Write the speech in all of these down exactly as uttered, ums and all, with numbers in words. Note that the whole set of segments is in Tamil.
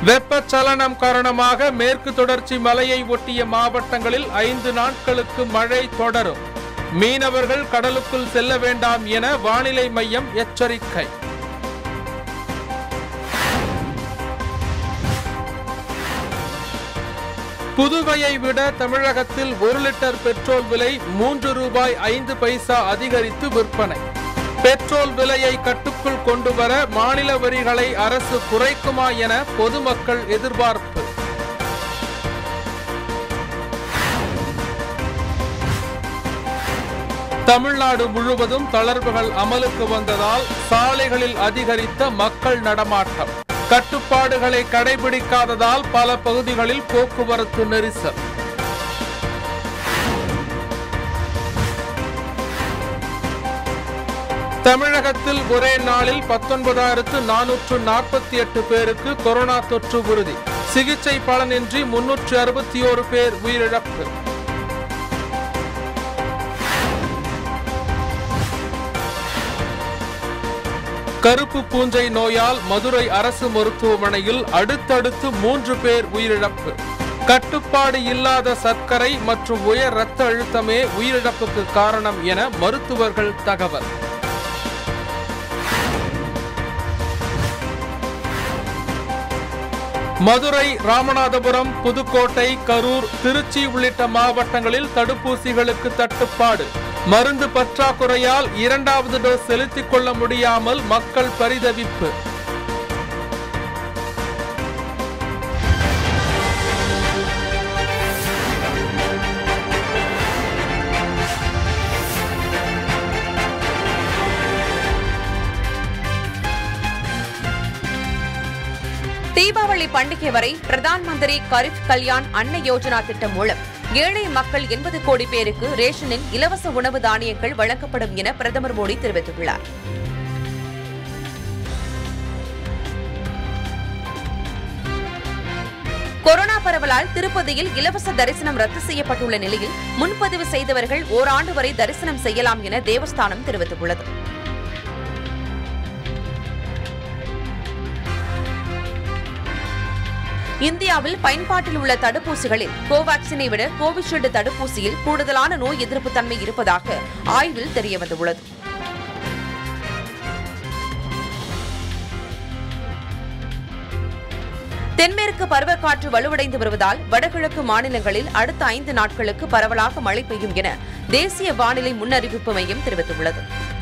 வெப்பச்சலனம் காரணமாக மேற்கு தொடர்ச்சி மலையை ஒட்டிய மாவட்டங்களில் ஐந்து நாட்களுக்கு மழை தொடரும். மீனவர்கள் கடலுக்குள் செல்ல வேண்டாம் என வானிலை மையம் எச்சரிக்கை. புதுவையை விட தமிழகத்தில் ஒரு லிட்டர் பெட்ரோல் விலை மூன்று ரூபாய் ஐந்து பைசா அதிகரித்து விற்பனை. பெட்ரோல் விலையை கட்டுக்குள் கொண்டுவர மாநில வரிகளை அரசு குறைக்குமா என பொதுமக்கள் எதிர்பார்ப்பு. தமிழ்நாடு முழுவதும் தளர்வுகள் அமலுக்கு வந்ததால் சாலைகளில் அதிகரித்த மக்கள் நடமாட்டம். கட்டுப்பாடுகளை கடைபிடிக்காததால் பல பகுதிகளில் போக்குவரத்து நெரிசல். தமிழகத்தில் ஒரே நாளில் பத்தொன்பதாயிரத்து நானூற்று நாற்பத்தி எட்டு பேருக்கு கொரோனா தொற்று உறுதி. சிகிச்சை பலனின்றி முன்னூற்று அறுபத்தி ஓரு பேர் உயிரிழப்பு. கருப்பு பூஞ்சை நோயால் மதுரை அரசு மருத்துவமனையில் அடுத்தடுத்து மூன்று பேர் உயிரிழப்பு. கட்டுப்பாடு இல்லாத சர்க்கரை மற்றும் உயர் இரத்த அழுத்தமே உயிரிழப்புக்கு காரணம் என மருத்துவர்கள் தகவல். மதுரை, ராமநாதபுரம், புதுக்கோட்டை, கரூர், திருச்சி உள்ளிட்ட மாவட்டங்களில் தடுப்பூசிகளுக்கு தட்டுப்பாடு. மருந்து பற்றாக்குறையால் இரண்டாவது டோஸ் செலுத்திக் கொள்ள முடியாமல் மக்கள் பரிதவிப்பு. தீபாவளி பண்டிகை வரை பிரதான் மந்திரி கரீப் கல்யாண் அன்ன யோஜனா திட்டம் மூலம் ஏழை மக்கள் எண்பது கோடி பேருக்கு ரேஷனில் இலவச உணவு தானியங்கள் வழங்கப்படும் என பிரதமர் மோடி தெரிவித்துள்ளார். கொரோனா பரவலால் திருப்பதியில் இலவச தரிசனம் ரத்து செய்யப்பட்டுள்ள நிலையில் முன்பதிவு செய்தவர்கள் ஓராண்டு வரை தரிசனம் செய்யலாம் என தேவஸ்தானம் தெரிவித்துள்ளது. இந்தியாவில் பயன்பாட்டில் உள்ள தடுப்பூசிகளில் கோவாக்சினை விட கோவிஷீல்டு தடுப்பூசியில் கூடுதலான நோய் எதிர்ப்பு தன்மை இருப்பதாக ஆய்வில் தெரியவந்துள்ளது. தென்மேற்கு பருவக்காற்று வலுவடைந்து வருவதால் வடகிழக்கு மாநிலங்களில் அடுத்த ஐந்து நாட்களுக்கு பரவலாக மழை பெய்யும் என தேசிய வானிலை முன்னறிவிப்பு மையம் தெரிவித்துள்ளது.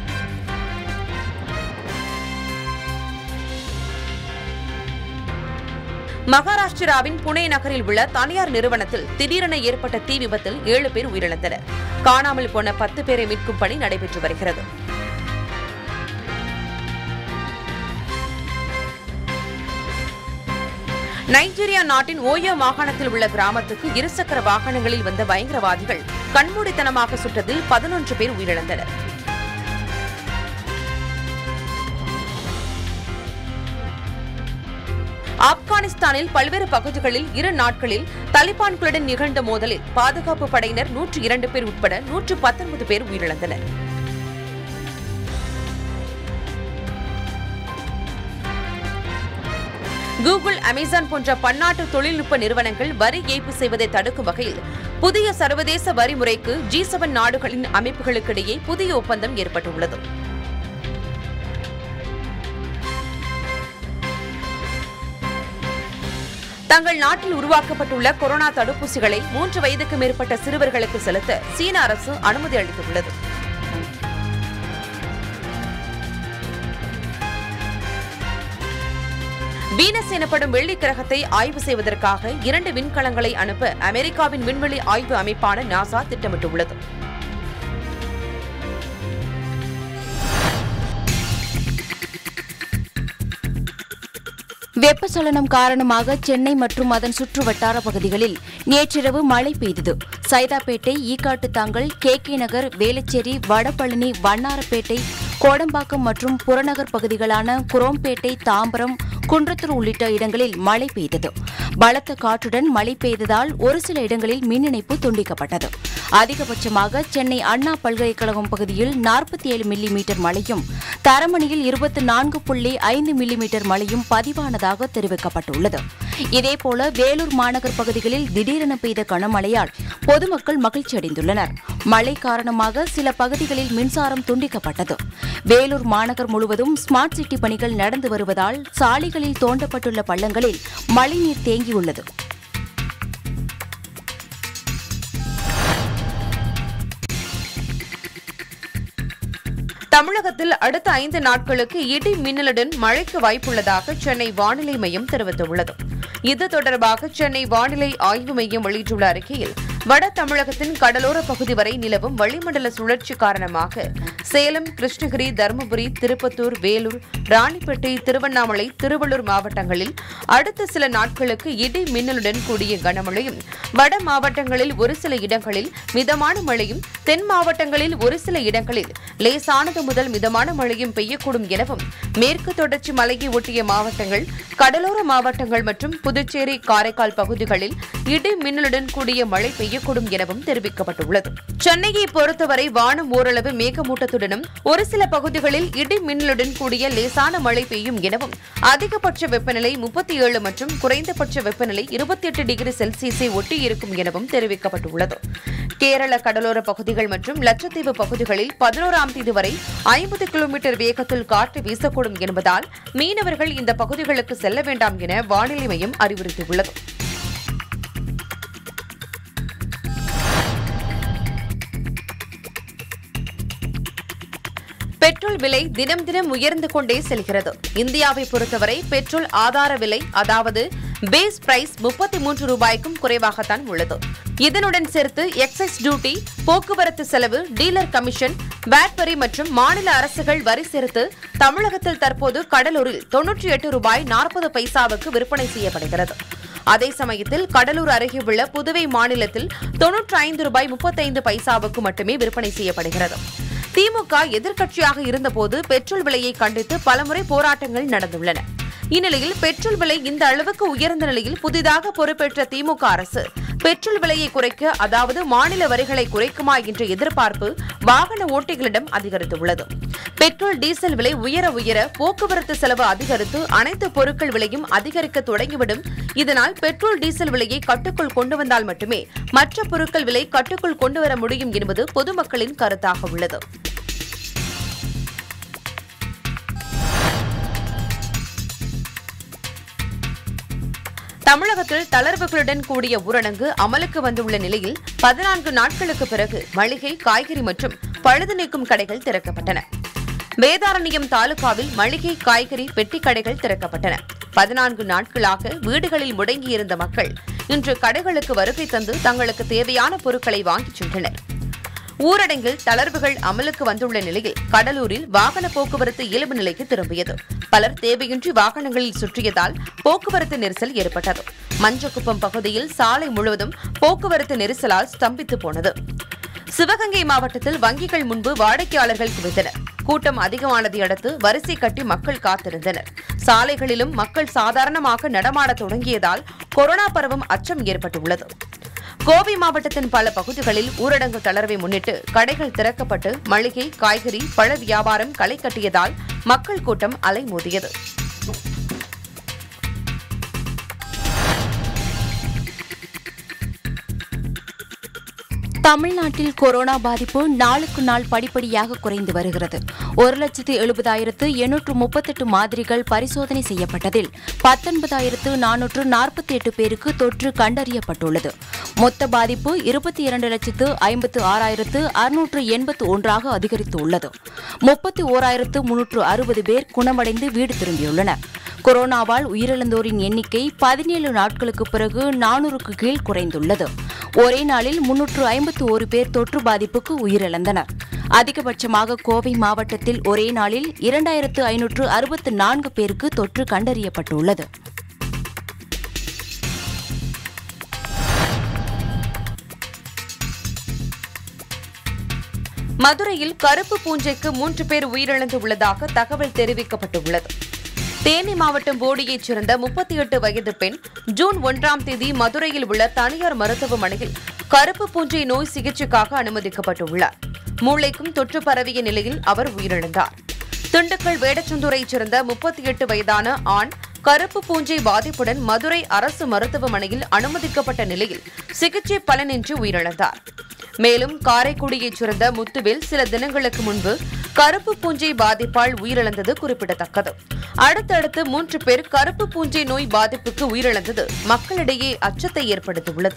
மகாராஷ்டிராவின் புனே நகரில் உள்ள தனியார் நிறுவனத்தில் திடீரென ஏற்பட்ட தீ விபத்தில் ஏழு பேர் உயிரிழந்தனர். காணாமல் போன பத்து பேரை மீட்கும் பணி நடைபெற்று வருகிறது. நைஜீரியா நாட்டின் ஓயோ மாகாணத்தில் உள்ள கிராமத்துக்கு இருசக்கர வாகனங்களில் வந்த பயங்கரவாதிகள் கண்மூடித்தனமாக சுட்டதில் பதினொன்று பேர் உயிரிழந்தனர். ஆப்கானிஸ்தானில் பல்வேறு பகுதிகளில் இரு நாட்களில் தலிபான்களுடன் நிகழ்ந்த மோதலில் பாதுகாப்பு படையினர் நூற்று இரண்டு பேர் உட்பட நூற்று பத்தொன்பது பேர் உயிரிழந்தனர். கூகுள், அமேசான் போன்ற பன்னாட்டு தொழில்நுட்ப நிறுவனங்கள் வரி ஏய்ப்பு செய்வதை தடுக்கும் வகையில் புதிய சர்வதேச வரி முறைக்கு ஜி செவன் நாடுகளின் அமைப்புகளுக்கிடையே புதிய ஒப்பந்தம் ஏற்பட்டுள்ளது. தங்கள் நாட்டில் உருவாக்கப்பட்டுள்ள கொரோனா தடுப்பூசிகளை மூன்று வயதுக்கு மேற்பட்ட சிறுவர்களுக்கு செலுத்த சீன அரசு அனுமதி அளித்துள்ளது. வீனஸ் எனப்படும் வெள்ளி கிரகத்தை ஆய்வு செய்வதற்காக இரண்டு விண்கலங்களை அனுப்ப அமெரிக்காவின் விண்வெளி ஆய்வு அமைப்பான நாசா திட்டமிட்டுள்ளது. வெப்பச்சலனம் காரணமாக சென்னை மற்றும் அதன் சுற்று வட்டார பகுதிகளில் நேற்றிரவு மழை பெய்தது. சைதாப்பேட்டை, ஈக்காட்டுத்தாங்கல், கே கே நகர், வேளச்சேரி, வடபழனி, வண்ணாரப்பேட்டை, கோடம்பாக்கம் மற்றும் புறநகர் பகுதிகளான குரோம்பேட்டை, தாம்பரம், குன்றத்தூர் உள்ளிட்ட இடங்களில் மழை பெய்தது. பலத்த காற்றுடன் மழை பெய்ததால் ஒரு சில இடங்களில் மின் இணைப்பு துண்டிக்கப்பட்டது. அதிகபட்சமாக சென்னை அண்ணா பல்கலைக்கழகம் பகுதியில் நாற்பத்தி ஏழு மில்லி மீட்டர் மழையும், தரமணியில் இருபத்தி நான்கு புள்ளி ஐந்து மில்லி மீட்டர் மழையும் பதிவானதாக தெரிவிக்கப்பட்டுள்ளது. இதேபோல வேலூர் மாநகர் பகுதிகளில் திடீரென பெய்த கனமழையால் பொதுமக்கள் மகிழ்ச்சி அடைந்துள்ளனர். மழை காரணமாக சில பகுதிகளில் மின்சாரம் துண்டிக்கப்பட்டது. வேலூர் மாநகர் முழுவதும் ஸ்மார்ட் சிட்டி பணிகள் நடந்து வருவதால் சாலைகளில் தோண்டப்பட்டுள்ள பள்ளங்களில் மழைநீர் தேங்கியுள்ளது. தமிழகத்தில் அடுத்த ஐந்து நாட்களுக்கு இடி மின்னலுடன் மழைக்கு வாய்ப்புள்ளதாக சென்னை வானிலை மையம் தெரிவித்துள்ளது. இது தொடர்பாக சென்னை வானிலை ஆய்வு மையம் வெளியிட்டுள்ள அறிக்கையில், வட தமிழகத்தின் கடலோர பகுதி வரை நிலவும் வளிமண்டல சுழற்சி காரணமாக சேலம், கிருஷ்ணகிரி, தருமபுரி, திருப்பத்தூர், வேலூர், ராணிப்பேட்டை, திருவண்ணாமலை, திருவள்ளூர் மாவட்டங்களில் அடுத்த சில நாட்களுக்கு இடி மின்னலுடன் கூடிய கனமழையும், வட மாவட்டங்களில் ஒரு சில இடங்களில் மிதமான மழையும், தென் மாவட்டங்களில் ஒரு சில இடங்களில் லேசானது முதல் மிதமான மழையும் பெய்யக்கூடும் எனவும், மேற்கு தொடர்ச்சி மலையை ஒட்டிய மாவட்டங்கள், கடலோர மாவட்டங்கள் மற்றும் புதுச்சேரி, காரைக்கால் பகுதிகளில் இடி மின்னலுடன் கூடிய மழை பெய்யக்கூடும் எனவும் தெரிவிக்கப்பட்டுள்ளது. சென்னையை பொறுத்தவரை வானம் ஓரளவு மேகமூட்டத்துடனும் ஒரு சில பகுதிகளில் இடி மின்னலுடன் கூடிய லேசான மழை பெய்யும் எனவும், அதிகபட்ச வெப்பநிலை முப்பத்தி ஏழு மற்றும் குறைந்தபட்ச வெப்பநிலை இருபத்தி எட்டு டிகிரி செல்சியஸை ஒட்டி இருக்கும் எனவும் தெரிவிக்கப்பட்டுள்ளது. கேரள கடலோர பகுதிகள் மற்றும் லட்சத்தீவு பகுதிகளில் பதினோராம் தேதி வரை ஐம்பது கிலோமீட்டர் வேகத்தில் காற்று வீசக்கூடும் என்பதால் மீனவர்கள் இந்த பகுதிகளுக்கு செல்ல வேண்டாம் என வானிலை மையம் அறிவுறுத்தியுள்ளது. பெட்ரோல் விலை தினம் தினம் உயர்ந்து கொண்டே செல்கிறது. இந்தியாவை பொறுத்தவரை பெட்ரோல் ஆதார விலை, அதாவது பேஸ் பிரைஸ் முப்பத்தி மூன்று ரூபாய்க்கும் குறைவாகத்தான் உள்ளது. இதனுடன் சேர்த்து எக்ஸைஸ் டியூட்டி, போக்குவரத்து செலவு, டீலர் கமிஷன், வாட் வரி மற்றும் மாநில அரசுகள் வரி சேர்த்து தமிழகத்தில் தற்போது கடலூரில் தொன்னூற்றி எட்டு ரூபாய் நாற்பது பைசாவுக்கு விற்பனை செய்யப்படுகிறது. அதே சமயத்தில் கடலூர் அருகே உள்ள புதுவை மாநிலத்தில் தொன்னூற்றி ஐந்து ரூபாய் முப்பத்தைந்து பைசாவுக்கு மட்டுமே விற்பனை செய்யப்படுகிறது. திமுக எதிர்க்கட்சியாக இருந்தபோது பெட்ரோல் விலையை கண்டித்து பலமுறை போராட்டங்கள் நடந்துள்ளன. இந்நிலையில் பெட்ரோல் விலை இந்த அளவுக்கு உயர்ந்த நிலையில் புதிதாக பொறுப்பேற்ற திமுக அரசு பெட்ரோல் விலையை குறைக்க, அதாவது மாநில வரிகளை குறைக்குமா என்ற எதிர்பார்ப்பு வாகன ஓட்டிகளிடம் அதிகரித்துள்ளது. பெட்ரோல், டீசல் விலை உயர உயர போக்குவரத்து செலவு அதிகரித்து அனைத்து பொருட்கள் விலையும் அதிகரிக்க தொடங்கிவிடும். இதனால் பெட்ரோல், டீசல் விலையை கட்டுக்குள் கொண்டு வந்தால் மட்டுமே மற்ற பொருட்கள் விலை கட்டுக்குள் கொண்டுவர முடியும் என்பது பொதுமக்களின் கருத்தாக உள்ளது. தமிழகத்தில் தளர்வுகளுடன் கூடிய ஊரடங்கு அமலுக்கு வந்துள்ள நிலையில் பதினான்கு நாட்களுக்கு பிறகு மளிகை, காய்கறி மற்றும் பழுது நீக்கும் கடைகள் திறக்கப்பட்டன. வேதாரண்யம் தாலுகாவில் மளிகை, காய்கறி பெட்டி கடைகள் திறக்கப்பட்டன. பதினான்கு நாட்களாக வீடுகளில் முடங்கியிருந்த மக்கள் இன்று கடைகளுக்கு வருகை தந்து தங்களுக்கு தேவையான பொருட்களை வாங்கிச் சென்றனர். ஊரடங்கில் தளர்வுகள் அமலுக்கு வந்துள்ள நிலையில் கடலூரில் வாகன போக்குவரத்து இயல்பு நிலைக்கு திரும்பியது. பலர் தேவையின்றி வாகனங்களில் சுற்றியதால் போக்குவரத்து நெரிசல் ஏற்பட்டது. மஞ்சக்குப்பம் பகுதியில் சாலை முழுவதும் போக்குவரத்து நெரிசலால் ஸ்தம்பித்து போனது. சிவகங்கை மாவட்டத்தில் வங்கிகள் முன்பு வாடிக்கையாளர்கள் குவிந்தனர். கூட்டம் அதிகமானதை அடுத்து வரிசை கட்டி மக்கள் காத்திருந்தனர். சாலைகளிலும் மக்கள் சாதாரணமாக நடமாட தொடங்கியதால் கொரோனா பரவும் அச்சம் ஏற்பட்டுள்ளது. கோவை மாவட்டத்தின் பல பகுதிகளில் ஊரடங்கு தளர்வை முன்னிட்டு கடைகள் திறக்கப்பட்டு மளிகை, காய்கறி, பழ வியாபாரம் களை கட்டியதால் மக்கள் கூட்டம் அலைமோதியது. தமிழ்நாட்டில் கொரோனா பாதிப்பு நாளுக்கு நாள் படிப்படியாக குறைந்து வருகிறது. ஒரு லட்சத்து எழுபதாயிரத்து எண்ணூற்று முப்பத்தெட்டு மாதிரிகள் பரிசோதனை செய்யப்பட்டதில் பத்தொன்பதாயிரத்து நானூற்று நாற்பத்தி எட்டு பேருக்கு தொற்று கண்டறியப்பட்டுள்ளது. மொத்த பாதிப்பு இருபத்தி இரண்டு லட்சத்து ஐம்பத்து ஆறாயிரத்து அறுநூற்று எண்பத்து ஒன்றாக அதிகரித்துள்ளது. முப்பத்தி ஓராயிரத்து முன்னூற்று அறுபது பேர் குணமடைந்து வீடு திரும்பியுள்ளனர். கொரோனாவால் உயிரிழந்தோரின் எண்ணிக்கை பதினேழு நாட்களுக்கு பிறகு நானூறுக்கு கீழ் குறைந்துள்ளது. ஒரே நாளில் முன்னூற்று ஐம்பத்து ஒரு பேர் தொற்று பாதிப்புக்கு உயிரிழந்தனர். அதிகபட்சமாக கோவை மாவட்டத்தில் ஒரே நாளில் இரண்டாயிரத்து ஐநூற்று அறுபத்து நான்கு பேருக்கு தொற்று கண்டறியப்பட்டுள்ளது. மதுரையில் கருப்பு பூஞ்சைக்கு மூன்று பேர் உயிரிழந்துள்ளதாக தகவல் தெரிவிக்கப்பட்டுள்ளது. தேனி மாவட்டம் போடியைச் சேர்ந்த முப்பத்தி எட்டு வயது பெண் ஜூன் ஒன்றாம் தேதி மதுரையில் உள்ள தனியார் மருத்துவமனையில் கருப்பு பூஞ்சை நோய் சிகிச்சைக்காக அனுமதிக்கப்பட்டுள்ளார். மூளைக்கும் தொற்று பரவிய நிலையில் அவர் உயிரிழந்தார். திண்டுக்கல் வேடச்சந்தூரைச் சேர்ந்த முப்பத்தி எட்டு வயதான ஆண் கருப்பு பூஞ்சை பாதிப்புடன் மதுரை அரசு மருத்துவமனையில் அனுமதிக்கப்பட்ட நிலையில் சிகிச்சை பலனின்றி உயிரிழந்தார். மேலும் காரைக்குடியைச் சேர்ந்த முத்துவேல் சில தினங்களுக்கு முன்பு கருப்பு பூஞ்சை பாதிப்பால் உயிரிழந்தது குறிப்பிடத்தக்கது. அடுத்தடுத்து மூன்று பேர் கருப்பு பூஞ்சை நோய் பாதிப்புக்கு உயிரிழந்தது மக்களிடையே அச்சத்தை ஏற்படுத்தியுள்ளது.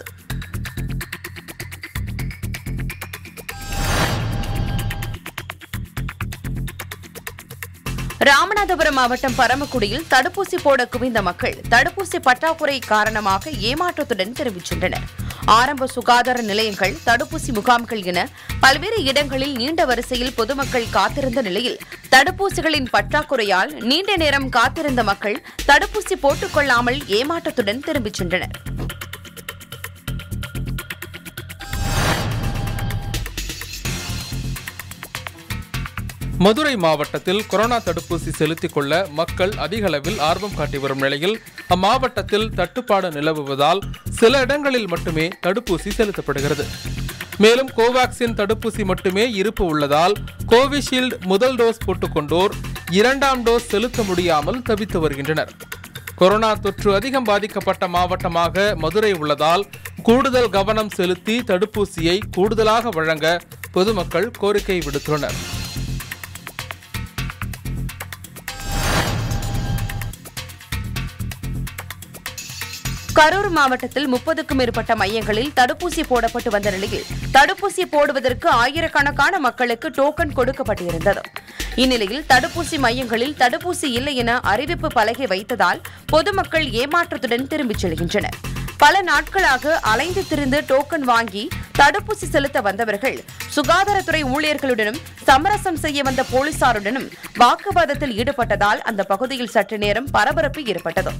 ராமநாதபுரம் மாவட்டம் பரமக்குடியில் தடுப்பூசி போட குவிந்த மக்கள் தடுப்பூசி பற்றாக்குறை காரணமாக ஏமாற்றத்துடன் தெரிவிக்கின்றனர். ஆரம்ப சுகாதார நிலையங்கள், தடுப்பூசி முகாம்கள் என பல்வேறு இடங்களில் நீண்ட வரிசையில் பொதுமக்கள் காத்திருந்த நிலையில் தடுப்பூசிகளின் பற்றாக்குறையால் நீண்ட நேரம் காத்திருந்த மக்கள் தடுப்பூசி போட்டுக் கொள்ளாமல் ஏமாற்றத்துடன் தெரிவிக்கின்றனர். மதுரை மாவட்டத்தில் கொரோனா தடுப்பூசி செலுத்திக் கொள்ள மக்கள் அதிக அளவில் ஆர்வம் காட்டி வரும் நிலையில் அம்மாவட்டத்தில் தட்டுப்பாடு நிலவுவதால் சில இடங்களில் மட்டுமே தடுப்பூசி செலுத்தப்படுகிறது. மேலும் கோவாக்சின் தடுப்பூசி மட்டுமே இருப்பு உள்ளதால் கோவிஷீல்டு முதல் டோஸ் போட்டுக்கொண்டோர் இரண்டாம் டோஸ் செலுத்த முடியாமல் தவித்து வருகின்றனர். கொரோனா தொற்று அதிகம் பாதிக்கப்பட்ட மாவட்டமாக மதுரை உள்ளதால் கூடுதல் கவனம் செலுத்தி தடுப்பூசியை கூடுதலாக வழங்க பொதுமக்கள் கோரிக்கை விடுத்துள்ளனர். கரூர் மாவட்டத்தில் முப்பதுக்கும் மேற்பட்ட மையங்களில் தடுப்பூசி போடப்பட்டு வந்த நிலையில் தடுப்பூசி போடுவதற்கு ஆயிரக்கணக்கான மக்களுக்கு டோக்கன் கொடுக்கப்பட்டிருந்தது. இந்நிலையில் தடுப்பூசி மையங்களில் தடுப்பூசி இல்லை என அறிவிப்பு பலகை வைத்ததால் பொதுமக்கள் ஏமாற்றத்துடன் திரும்பிச் செல்கின்றனர். பல நாட்களாக அலைந்து திரிந்து டோக்கன் வாங்கி தடுப்பூசி செலுத்த வந்தவர்கள் சுகாதாரத்துறை ஊழியர்களுடனும் சமரசம் செய்ய வந்த போலீசாருடனும் வாக்குவாதத்தில் ஈடுபட்டதால் அந்த பகுதியில் சற்று நேரம் பரபரப்பு ஏற்பட்டது.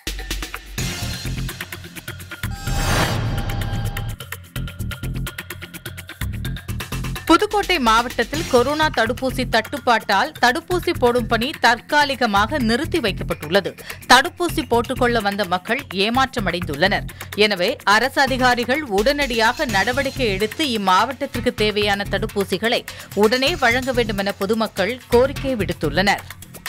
புதுக்கோட்டை மாவட்டத்தில் கொரோனா தடுப்பூசி தட்டுப்பாட்டால் தடுப்பூசி போடும் பணி தற்காலிகமாக நிறுத்தி வைக்கப்பட்டுள்ளது. தடுப்பூசி போட்டுக்கொள்ள வந்த மக்கள் ஏமாற்றமடைந்துள்ளனர். எனவே அரசு அதிகாரிகள் உடனடியாக நடவடிக்கை எடுத்து இம்மாவட்டத்திற்கு தேவையான தடுப்பூசிகளை உடனே வழங்க வேண்டும் என பொதுமக்கள் கோரிக்கை விடுத்துள்ளனர்.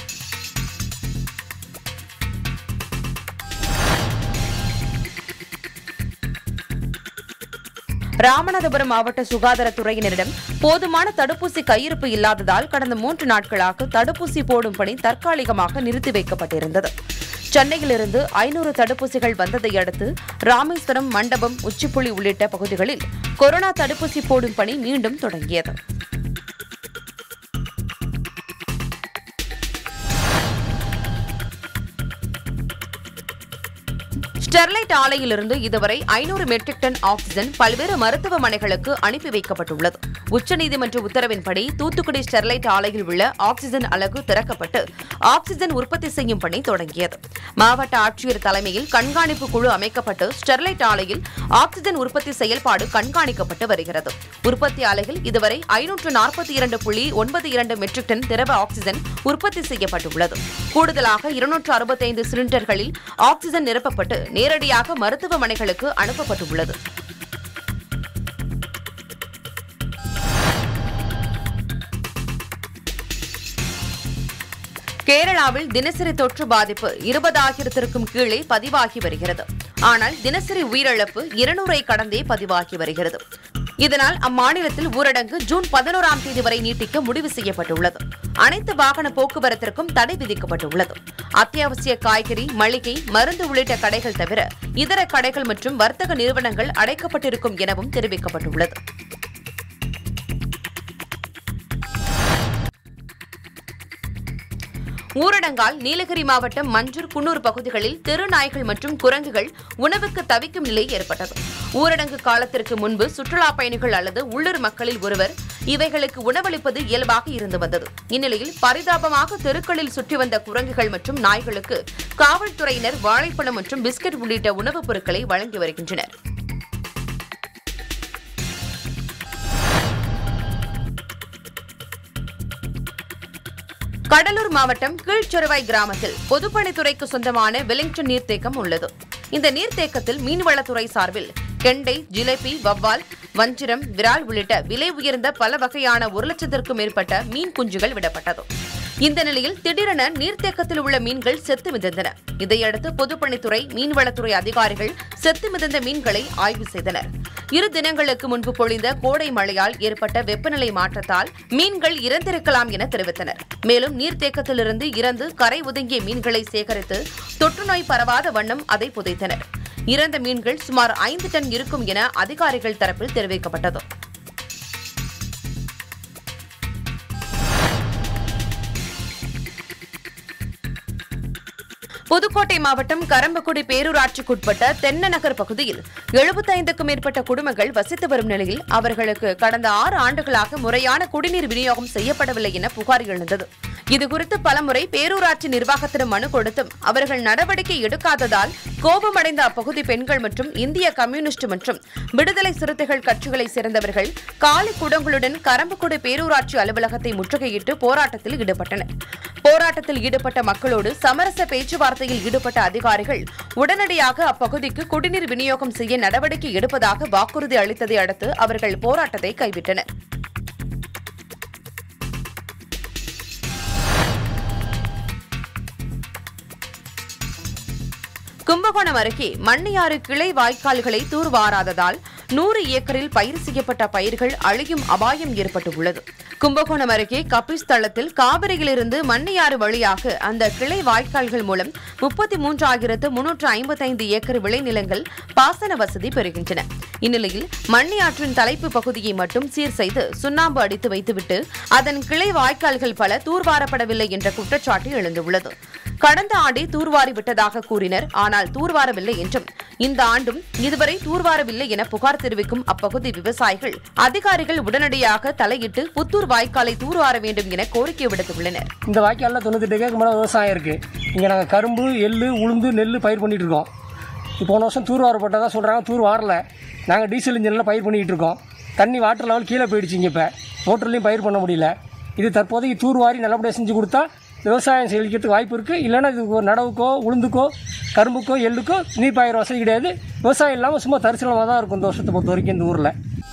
ராமநாதபுரம் மாவட்ட சுகாதாரத்துறையினரிடம் போதுமான தடுப்பூசி கையிருப்பு இல்லாததால் கடந்த மூன்று நாட்களாக தடுப்பூசி போடும் பணி தற்காலிகமாக நிறுத்தி வைக்கப்பட்டிருந்தது. சென்னையிலிருந்து ஐநூறு தடுப்பூசிகள் வந்ததை அடுத்து ராமேஸ்வரம், மண்டபம், உச்சிப்புளி உள்ளிட்ட பகுதிகளில் கொரோனா தடுப்பூசி போடும் பணி மீண்டும் தொடங்கியது. ஸ்டெர்லைட் ஆலையிலிருந்து இதுவரை ஐநூறு மெட்ரிக் டன் ஆக்ஸிஜன் பல்வேறு மருத்துவமனைகளுக்கு அனுப்பி வைக்கப்பட்டுள்ளது. உச்சநீதிமன்ற உத்தரவின்படி தூத்துக்குடி ஸ்டெர்லைட் ஆலையில் உள்ள ஆக்ஸிஜன் அலகு திறக்கப்பட்டு ஆக்ஸிஜன் உற்பத்தி செய்யும் பணி தொடங்கியது. மாவட்ட ஆட்சியர் தலைமையில் கண்காணிப்பு குழு அமைக்கப்பட்டு ஸ்டெர்லைட் ஆலையில் ஆக்ஸிஜன் உற்பத்தி செயல்பாடு கண்காணிக்கப்பட்டு வருகிறது. உற்பத்தி ஆலையில் இதுவரை ஐநூற்று நாற்பத்தி இரண்டு புள்ளி ஒன்பது இரண்டு மெட்ரிக் டன் திரவ ஆக்ஸிஜன் உற்பத்தி செய்யப்பட்டுள்ளது. கூடுதலாக இருநூற்று அறுபத்தைந்து சிலிண்டர்களில் ஆக்ஸிஜன் நிரப்பப்பட்டு நேரடியாக மருத்துவமனைகளுக்கு அனுப்பப்பட்டுள்ளது. கேரளாவில் தினசரி தொற்று பாதிப்பு இருபதாயிரத்திற்கும் கீழே பதிவாகி வருகிறது. ஆனால் தினசரி உயிரிழப்பு இருநூறை கடந்தே பதிவாகி வருகிறது. இதனால் அம்மாநிலத்தில் ஊரடங்கு ஜூன் பதினோராம் தேதி வரை நீட்டிக்க முடிவு செய்யப்பட்டுள்ளது. அனைத்து வாகன போக்குவரத்திற்கும் தடை விதிக்கப்பட்டுள்ளது. அத்தியாவசிய காய்கறி, மளிகை, மருந்து உள்ளிட்ட கடைகள் தவிர இதர கடைகள் மற்றும் வர்த்தக நிறுவனங்கள் அடைக்கப்பட்டிருக்கும் எனவும் தெரிவிக்கப்பட்டுள்ளது. ஊரடங்கால் நீலகிரி மாவட்டம் மஞ்சூர், குன்னூர் பகுதிகளில் தெரு நாய்கள் மற்றும் குரங்குகள் உணவுக்கு தவிக்கும் நிலை ஏற்பட்டது. ஊரடங்கு காலத்திற்கு முன்பு சுற்றுலா பயணிகள் அல்லது உள்ளூர் மக்களில் ஒருவர் இவைகளுக்கு உணவளிப்பது இயல்பாக இருந்து வந்தது. இந்நிலையில் பரிதாபமாக தெருக்களில் சுற்றி வந்த குரங்குகள் மற்றும் நாய்களுக்கு காவல்துறையினர் வாழைப்பழம் மற்றும் பிஸ்கட் உள்ளிட்ட உணவுப் பொருட்களை வழங்கி வருகின்றனர். கடலூர் மாவட்டம் கீழ்ச்சொருவாய் கிராமத்தில் பொதுப்பணித்துறைக்கு சொந்தமான வெலிங்டன் நீர்த்தேக்கம் உள்ளது. இந்த நீர்த்தேக்கத்தில் மீன்வளத்துறை சார்பில் கெண்டை, ஜிலேபி, வவ்வால், வஞ்சிரம், விரால் உள்ளிட்ட விலை உயர்ந்த பல வகையான ஒரு லட்சத்திற்கும் மேற்பட்ட மீன் குஞ்சுகள் விடப்பட்டது. இந்த நிலையில் திடீரென நீர்த்தேக்கத்தில் உள்ள மீன்கள் செத்து மிதந்தன. இதையடுத்து பொதுப்பணித்துறை, மீன்வளத்துறை அதிகாரிகள் செத்து மிதந்த மீன்களை ஆய்வு செய்தனர். இரு தினங்களுக்கு முன்பு பொழிந்த கோடை மழையால் ஏற்பட்ட வெப்பநிலை மாற்றத்தால் மீன்கள் இறந்திருக்கலாம் என தெரிவித்தனர். மேலும் நீர்த்தேக்கத்திலிருந்து இறந்து கரை ஒதுங்கிய மீன்களை சேகரித்து தொற்றுநோய் பரவாத வண்ணம் அதை புதைத்தனர். இறந்த மீன்கள் சுமார் ஐந்து டன் இருக்கும் என அதிகாரிகள் தரப்பில் தெரிவிக்கப்பட்டது. புதுக்கோட்டை மாவட்டம் கரம்பக்குடி பேரூராட்சிக்குட்பட்ட தென்னநகர் பகுதியில் எழுபத்தைந்துக்கும் மேற்பட்ட குடும்பங்கள் வசித்து வரும் நிலையில் அவர்களுக்கு கடந்த ஆறு ஆண்டுகளாக முறையான குடிநீர் விநியோகம் செய்யப்படவில்லை என புகார் எழுந்தது. இதுகுறித்து பலமுறை பேரூராட்சி நிர்வாகத்திடம் மனு கொடுத்தும் அவர்கள் நடவடிக்கை எடுக்காததால் கோபமடைந்த அப்பகுதி பெண்கள் மற்றும் இந்திய கம்யூனிஸ்ட் மற்றும் விடுதலை சிறுத்தைகள் கட்சிகளைச் சேர்ந்தவர்கள் காலி குடங்களுடன் கரம்பக்குடி பேரூராட்சி அலுவலகத்தை முற்றுகையிட்டு போராட்டத்தில் ஈடுபட்டனர். போராட்டத்தில் ஈடுபட்ட மக்களோடு சமரச பேச்சுவார்த்தையில் ஈடுபட்ட அதிகாரிகள் உடனடியாக அப்பகுதிக்கு குடிநீர் விநியோகம் செய்ய நடவடிக்கை எடுப்பதாக வாக்குறுதி அளித்ததை அடுத்து அவர்கள் போராட்டத்தை கைவிட்டனர். கும்பகோணம் அருகே மண்ணியாறு கிளை வாய்க்கால்களை தூர்வாராததால் நூறு ஏக்கரில் பயிர் செய்யப்பட்ட பயிர்கள் அழியும் அபாயம் ஏற்பட்டுள்ளது. கும்பகோணம் அருகே கபிஸ் தளத்தில் காவிரியிலிருந்து மண்ணியாறு வழியாக அந்த கிளை வாய்க்கால்கள் மூலம் முப்பத்தி மூன்றாயிரத்து முன்னூற்று ஐம்பத்தைந்து ஏக்கர் விளைநிலங்கள் பாசன வசதி பெறுகின்றன. இந்நிலையில் மண்ணியாற்றின் தலைப்பு பகுதியை மட்டும் சீர் செய்து சுண்ணாம்பு அடித்து வைத்துவிட்டு அதன் கிளை வாய்க்கால்கள் பல தூர்வாரப்படவில்லை என்ற குற்றச்சாட்டு எழுந்துள்ளது. கடந்த ஆண்டே தூர்வாரி விட்டதாக கூறினர். ஆனால் தூர்வாரவில்லை என்றும் இந்த ஆண்டும் இதுவரை தூர்வாரவில்லை என புகார் தெரிவிக்கும் அப்பகுதி விவசாயிகள் அதிகாரிகள் உடனடியாக தலையிட்டு புத்தூர் வாய்க்காலை தூர்வார வேண்டும் என கோரிக்கை விடுத்துள்ளனர். இந்த வாய்க்காலில் தொண்ணூத்தி எட்டு ஏக்கர் மேலே விவசாயம் இருக்கு. இங்க நாங்கள் கரும்பு, எள்ளு, உளுந்து, நெல் பயிர் பண்ணிட்டு இருக்கோம். இப்போ போன வருஷம் தூர்வாரப்பட்டதாக சொல்றாங்க. தூர் வாரல. நாங்கள் டீசல் இன்ஜின்ல பயிர் பண்ணிட்டு இருக்கோம். தண்ணி வாட்டர் லெவல் கீழே போயிடுச்சு. இப்போ மோட்டர்லையும் பயிர் பண்ண முடியல. இது தற்போதைக்கு தூர்வாரி நல்லபடியாக செஞ்சு கொடுத்தா விவசாயம் செழிக்கிறதுக்கு வாய்ப்பு இருக்குது. இல்லைன்னா இது நடவுக்கோ, உளுந்துக்கோ, கரும்புக்கோ, எள்ளுக்கோ நீர் பாயிற வசதி கிடையாது. விவசாயம் இல்லாமல் சும்மா தரிசனமாக தான் இருக்கும் இந்த வருஷத்தை பொறுத்த வரைக்கும் இந்த ஊரில்.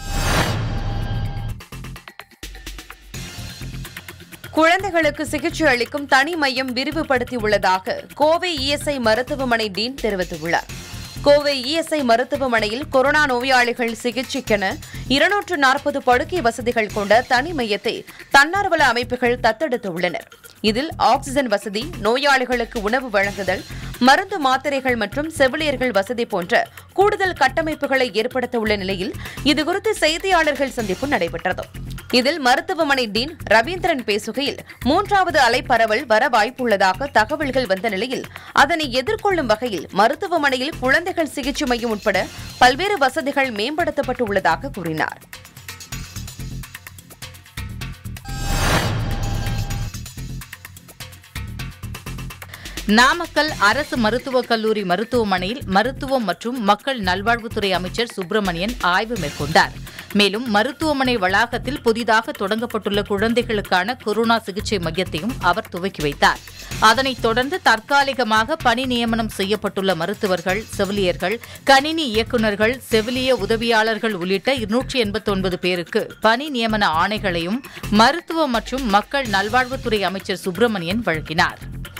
குழந்தைகளுக்கு சிகிச்சை அளிக்கும் தனி மையம் விரிவுபடுத்தியுள்ளதாக கோவை இஎஸ்ஐ மருத்துவமனை டீன் தெரிவித்துள்ளார். கோவை இஎஸ்ஐ மருத்துவமனையில் கொரோனா நோயாளிகள் சிகிச்சைக்கென இருநூற்று நாற்பது படுக்கை வசதிகள் கொண்ட தனி மையத்தை தன்னார்வல அமைப்புகள் தத்தெடுத்துள்ளனர். இதில் ஆக்ஸிஜன் வசதி, நோயாளிகளுக்கு உணவு வழங்குதல், மருந்து மாத்திரைகள் மற்றும் செவிலியர்கள் வசதி போன்ற கூடுதல் கட்டமைப்புகளை ஏற்படுத்த உள்ள நிலையில் இதுகுறித்து செய்தியாளர்கள் சந்திப்பு நடைபெற்றது. இதில் மருத்துவமனை டீன் ரவீந்திரன் பேசுகையில் மூன்றாவது அலை பரவல் வர வாய்ப்புள்ளதாக தகவல்கள் வந்த நிலையில் அதனை எதிர்கொள்ளும் வகையில் மருத்துவமனையில் குழந்தைகள் சிகிச்சை மையம் உட்பட பல்வேறு வசதிகள் மேம்படுத்தப்பட்டுள்ளதாக கூறினார். நாமக்கல் அரசு மருத்துவக் கல்லூரி மருத்துவமனையில் மருத்துவம் மற்றும் மக்கள் நல்வாழ்வுத்துறை அமைச்சர் சுப்பிரமணியன் ஆய்வு மேற்கொண்டார். மேலும் மருத்துவமனை வளாகத்தில் புதிதாக தொடங்கப்பட்டுள்ள குழந்தைகளுக்கான கொரோனா சிகிச்சை மையத்தையும் அவர் துவக்கி வைத்தார். அதனைத் தொடர்ந்து தற்காலிகமாக பணி நியமனம் செய்யப்பட்டுள்ள மருத்துவர்கள், செவிலியர்கள், கணினி இயக்குநர்கள், செவிலிய உதவியாளர்கள் உள்ளிட்ட இருநூற்றி எண்பத்தி ஒன்பது பேருக்கு பணி நியமன ஆணைகளையும் மருத்துவ மற்றும் மக்கள் நல்வாழ்வுத்துறை அமைச்சர் சுப்பிரமணியன் வழங்கினார்.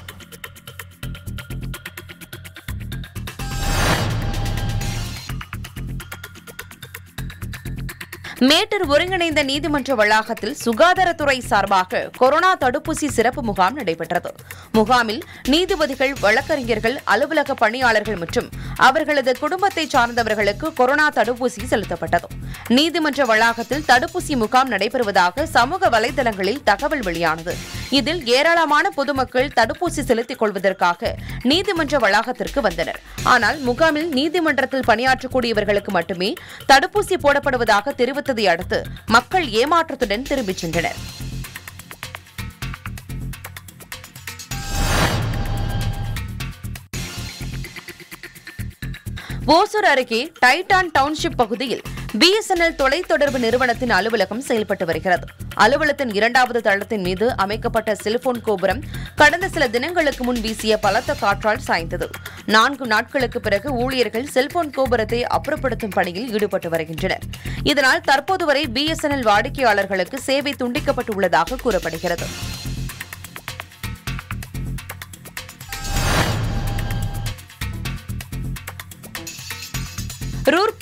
மேட்டூர் ஒருங்கிணைந்த நீதிமன்ற வளாகத்தில் சுகாதாரத்துறை சார்பாக கொரோனா தடுப்பூசி சிறப்பு முகாம் நடைபெற்றது. முகாமில் நீதிபதிகள், வழக்கறிஞர்கள், அலுவலக பணியாளர்கள் மற்றும் அவர்களது குடும்பத்தை சார்ந்தவர்களுக்கு கொரோனா தடுப்பூசி செலுத்தப்பட்டது. நீதிமன்ற வளாகத்தில் தடுப்பூசி முகாம் நடைபெறுவதாக சமூக வலைதளங்களில் தகவல் வெளியானது. இதில் ஏராளமான பொதுமக்கள் தடுப்பூசி செலுத்திக் கொள்வதற்காக நீதிமன்ற வளாகத்திற்கு வந்தனர். ஆனால் முகாமில் நீதிமன்றத்தில் பணியாற்றக்கூடியவர்களுக்கு மட்டுமே தடுப்பூசி போடப்படுவதாக தெரிவித்ததை அடுத்து மக்கள் ஏமாற்றத்துடன் திரும்பிச் சென்றனர். ஓசூர் அருகே டைட்டான் டவுன்ஷிப் பகுதியில் பிஎஸ்என்எல் தொலைத்தொடர்பு நிறுவனத்தின் அலுவலகம் செயல்பட்டு வருகிறது. அலுவலகத்தின் இரண்டாவது தளத்தின் மீது அமைக்கப்பட்ட செல்போன் கோபுரம் கடந்த சில தினங்களுக்கு முன் வீசிய பலத்த காற்றால் சாய்ந்தது. நான்கு நாட்களுக்கு பிறகு ஊழியர்கள் செல்போன் கோபுரத்தை அப்புறப்படுத்தும் பணியில் ஈடுபட்டு வருகின்றனர். இதனால் தற்போது வரை பிஎஸ்என்எல் வாடிக்கையாளர்களுக்கு சேவை துண்டிக்கப்பட்டுள்ளதாக கூறப்படுகிறது.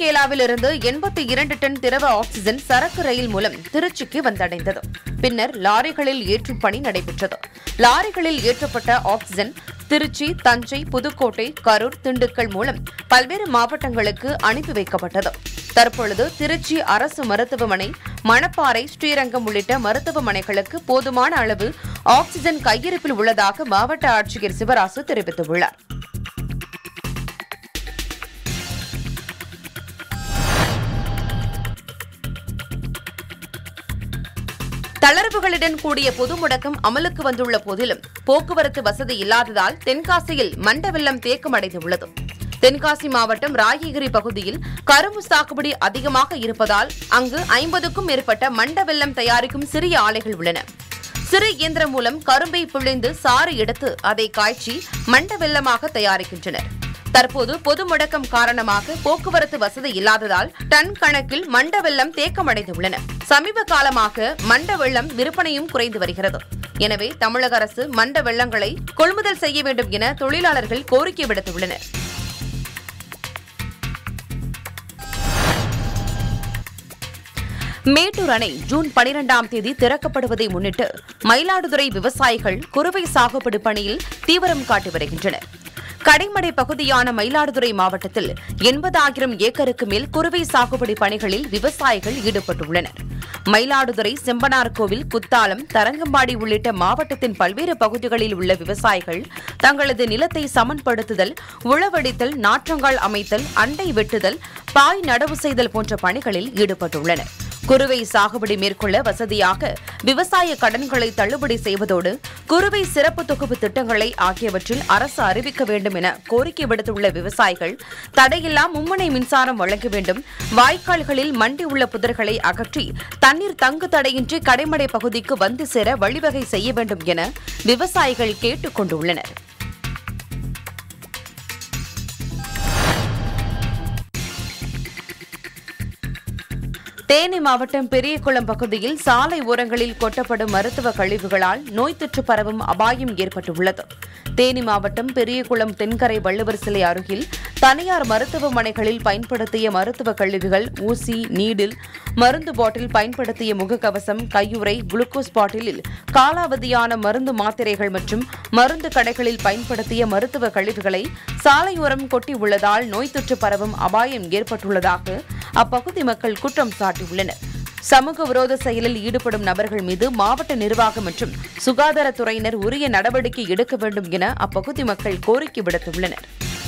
ரூர்கேலாவிலிருந்து எண்பத்தி இரண்டு டன் திரவ ஆக்ஸிஜன் சரக்கு ரயில் மூலம் திருச்சிக்கு வந்தடைந்தது. பின்னர் லாரிகளில் ஏற்றும் பணி நடைபெற்றது. லாரிகளில் ஏற்றப்பட்ட ஆக்ஸிஜன் திருச்சி, தஞ்சை, புதுக்கோட்டை, கரூர், திண்டுக்கல் மூலம் பல்வேறு மாவட்டங்களுக்கு அனுப்பி வைக்கப்பட்டது. தற்பொழுது திருச்சி அரசு மருத்துவமனை, மணப்பாறை, ஸ்ரீரங்கம் உள்ளிட்ட மருத்துவமனைகளுக்கு போதுமான அளவு ஆக்ஸிஜன் கையிருப்பில் உள்ளதாக மாவட்ட ஆட்சியர் சிவராசு தெரிவித்துள்ளார். தளர்வுகளுடன் கூடிய பொது முடக்கம் அமலுக்கு வந்துள்ள போதிலும் போக்குவரத்து வசதி இல்லாததால் தென்காசியில் மண்ட வெள்ளம் தேக்கமடைந்துள்ளது. தென்காசி மாவட்டம் ராயகிரி பகுதியில் கரும்பு சாகுபடி அதிகமாக இருப்பதால் அங்கு ஐம்பதுக்கும் மேற்பட்ட மண்ட வெல்லம் தயாரிக்கும் சிறிய ஆலைகள் உள்ளன. சிறு இயந்திரம் மூலம் கரும்பை பிழிந்து சாறு எடுத்து அதை காய்ச்சி மண்ட வெல்லமாக தயாரிக்கின்றனர். தற்போது பொது முடக்கம் காரணமாக போக்குவரத்து வசதி இல்லாததால் டன் கணக்கில் மண்ட வெல்லம் தேக்கமடைந்துள்ளன. சமீப காலமாக மண்ட வெல்லம் விற்பனையும் குறைந்து வருகிறது. எனவே தமிழக அரசு மண்ட வெல்லங்களை கொள்முதல் செய்ய வேண்டும் என தொழிலாளர்கள் கோரிக்கை விடுத்துள்ளனர். மேட்டூர் அணை ஜூன் பனிரெண்டாம் தேதி திறக்கப்படுவதை முன்னிட்டு மயிலாடுதுறை விவசாயிகள் குறுவை சாகுபடி பணியில் தீவிரம் காட்டி வருகின்றனர். கடைமடை பகுதியான மயிலாடுதுறை மாவட்டத்தில் எண்பதாயிரம் ஏக்கருக்கு மேல் குறுவை சாகுபடி பணிகளில் விவசாயிகள் ஈடுபட்டுள்ளனர். மயிலாடுதுறை, செம்பனார்கோவில், குத்தாலம், தரங்கம்பாடி உள்ளிட்ட மாவட்டத்தின் பல்வேறு பகுதிகளில் உள்ள விவசாயிகள் தங்களது நிலத்தை சமன்படுத்துதல், உழவடித்தல், நாற்றங்கால் அமைத்தல், அண்டை வெட்டுதல், பாய் நடவு செய்தல் போன்ற பணிகளில் ஈடுபட்டுள்ளனர். குறுவை சாகுபடி மேற்கொள்ள வசதியாக விவசாய கடன்களை தள்ளுபடி செய்வதோடு குறுவை சிறப்பு தொகுப்பு திட்டங்களை ஆகியவற்றில் அரசு அறிவிக்க வேண்டும் என கோரிக்கை விடுத்துள்ள விவசாயிகள் தடையில்லா மும்முனை மின்சாரம் வழங்க வேண்டும், வாய்க்கால்களில் மண்டி உள்ள புதர்களை அகற்றி தண்ணீர் தங்கு தடையின்றி கடைமடை பகுதிக்கு வந்து சேர வழிவகை செய்ய வேண்டும் என விவசாயிகள் கேட்டுக் கொண்டுள்ளனர். தேனி மாவட்டம் பெரியகுளம் பகுதியில் சாலை ஓரங்களில் கொட்டப்படும் மருத்துவ கழிவுகளால் நோய் தொற்று பரவும் அபாயம் ஏற்பட்டுள்ளது. தேனி மாவட்டம் பெரியகுளம் தென்கரை வள்ளுவர் சிலை அருகில் தனியார் மருத்துவமனைகளில் பயன்படுத்திய மருத்துவ கழிவுகள், ஊசி, நீடில், மருந்து பாட்டில், பயன்படுத்திய முகக்கவசம், கையுறை, குளுக்கோஸ் பாட்டிலில் காலாவதியான மருந்து மாத்திரைகள் மற்றும் மருந்து கடைகளில் பயன்படுத்திய மருத்துவ கழிவுகளை சாலையோரம் கொட்டியுள்ளதால் நோய் தொற்று பரவும் அபாயம் ஏற்பட்டுள்ளதாக அப்பகுதி மக்கள் குற்றம் சாட்டியுள்ளனர். சமூக விரோத செயலில் ஈடுபடும் நபர்கள் மீது மாவட்ட நிர்வாகம் மற்றும் சுகாதாரத்துறையினர் உரிய நடவடிக்கை எடுக்க வேண்டும் என அப்பகுதி மக்கள் கோரிக்கை விடுத்துள்ளனர்.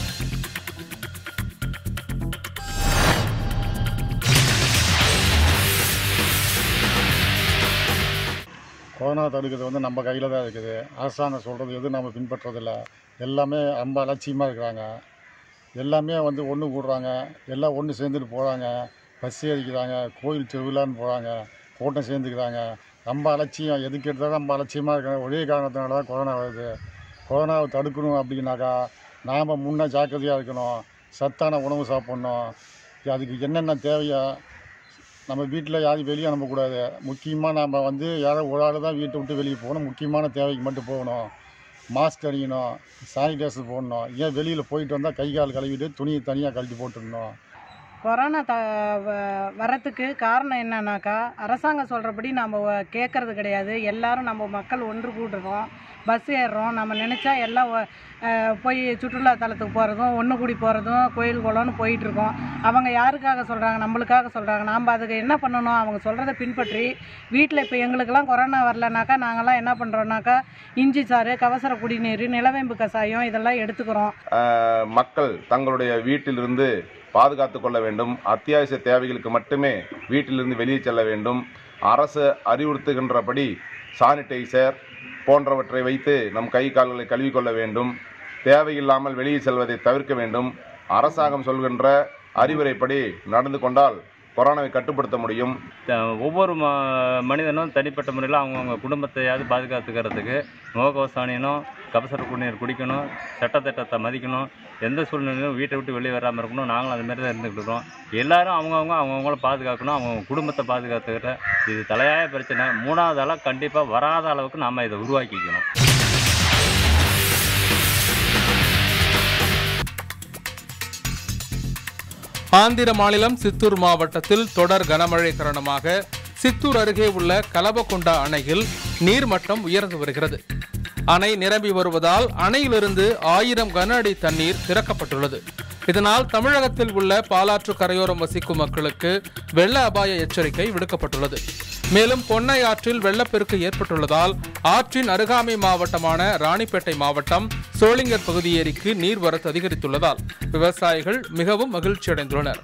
கொரோனா தடுக்கிறது வந்து நம்ம கையில் தான் இருக்குது. அரசாங்கம் சொல்கிறது எதுவும் நம்ம பின்பற்றதில்லை. எல்லாமே ரொம்ப அலட்சியமாக இருக்கிறாங்க. எல்லாமே வந்து ஒன்று கூடுறாங்க, எல்லாம் ஒன்று சேர்ந்துட்டு போகிறாங்க, பஸ் ஏறிக்கிறாங்க, கோயில் திருவிழான்னு போகிறாங்க, கூட்டம் சேர்ந்துக்கிறாங்க. ரொம்ப அலட்சியம், எதுக்கு எடுத்தாலும் ரொம்ப அலட்சியமாக இருக்காங்க. ஒரே காரணத்தினால தான் கொரோனா வருது. கொரோனாவை தடுக்கணும் அப்படின்னாக்கா நாம் முன்னே ஜாக்கிரதையாக இருக்கணும், சத்தான உணவு சாப்பிட்ணும். அதுக்கு என்னென்ன தேவையோ நம்ம வீட்டில் யாரும் வெளியே அனுப்பக்கூடாது. முக்கியமாக நம்ம வந்து யாரோ ஒரு ஆள் தான் வீட்டை விட்டு வெளியே போகணும். முக்கியமான தேவைக்கு மட்டும் போகணும். மாஸ்க் அணியணும், சானிடைசர் போடணும். ஏன் வெளியில் போயிட்டு வந்தால் கை கால் கழுவிட்டு துணியை தனியாக கழட்டி போட்டுடணும். கொரோனா த வரத்துக்கு காரணம் என்னன்னாக்கா அரசாங்கம் சொல்கிறபடி நம்ம கேட்குறது கிடையாது. எல்லோரும் நம்ம மக்கள் ஒன்று கூடுறோம், பஸ் ஏறுறோம். நம்ம நினச்சா எல்லாம் போய் சுற்றுலா தலத்துக்கு போகிறதும், ஒன்று கூடி போகிறதும், கோயில் குளம்னு போயிட்டுருக்கோம். அவங்க யாருக்காக சொல்கிறாங்க? நம்மளுக்காக சொல்கிறாங்க. நாம் அதுக்கு என்ன பண்ணணும்? அவங்க சொல்கிறத பின்பற்றி வீட்டில் இப்போ எங்களுக்கெல்லாம் கொரோனா வரலனாக்கா நாங்கள்லாம் என்ன பண்ணுறோன்னாக்கா இஞ்சி சாறு, கவசர குடிநீர், நிலவேம்பு கசாயம் இதெல்லாம் எடுத்துக்கிறோம். மக்கள் தங்களுடைய வீட்டிலிருந்து பாதுகாத்து கொள்ள வேண்டும். அத்தியாவசிய தேவைகளுக்கு மட்டுமே வீட்டிலிருந்து வெளியே செல்ல வேண்டும். அரசு அறிவுறுத்துகின்றபடி சானிடைசர் போன்றவற்றை வைத்து நம் கை கால்களை கழுவிக்கொள்ள வேண்டும். தேவையில்லாமல் வெளியே செல்வதை தவிர்க்க வேண்டும். அரசாங்கம் சொல்கின்ற அறிவுரைப்படி நடந்து கொண்டால் கொரோனாவை கட்டுப்படுத்த முடியும். ஒவ்வொரு ம மனிதனும் தனிப்பட்ட முறையில் அவங்கவுங்க குடும்பத்தையாவது பாதுகாத்துக்கிறதுக்கு முகக்கவசம் அணியணும், கபசுர குடிநீர் குடிக்கணும், சட்டத்திட்டத்தை மதிக்கணும். எந்த சூழ்நிலையும் வீட்டை விட்டு வெளியே வராமல் இருக்கணும். நாங்களும் அதுமாரி தான் இருந்துக்கிட்டு இருக்கோம். எல்லோரும் அவங்கவுங்க அவங்கவுங்கள பாதுகாக்கணும், அவங்கவுங்க குடும்பத்தை பாதுகாத்துக்கிற இது தலையாய பிரச்சனை. மூணாவது ஆளாக கண்டிப்பாக வராத அளவுக்கு நாம் இதை உருவாக்கிக்கணும். ஆந்திர மாநிலம் சித்தூர் மாவட்டத்தில் தொடர் கனமழை காரணமாக சித்தூர் அருகே உள்ள கலபகொண்டா அணையில் நீர்மட்டம் உயர்ந்து வருகிறது. அணை நிரம்பி வருவதால் அணையிலிருந்து ஆயிரம் கன அடி தண்ணீர் திறக்கப்பட்டுள்ளது. இதனால் தமிழகத்தில் உள்ள பாலாற்று கரையோரம் வசிக்கும் மக்களுக்கு வெள்ள அபாய எச்சரிக்கை விடுக்கப்பட்டுள்ளது. மேலும் பொன்னை ஆற்றில் வெள்ளப்பெருக்கு ஏற்பட்டுள்ளதால் ஆற்றின் அருகாமை மாவட்டமான ராணிப்பேட்டை மாவட்டம் சோளிங்கர் பகுதி ஏரிக்கு நீர்வரத்து அதிகரித்துள்ளதால் விவசாயிகள் மிகவும் மகிழ்ச்சியடைந்துள்ளனர்.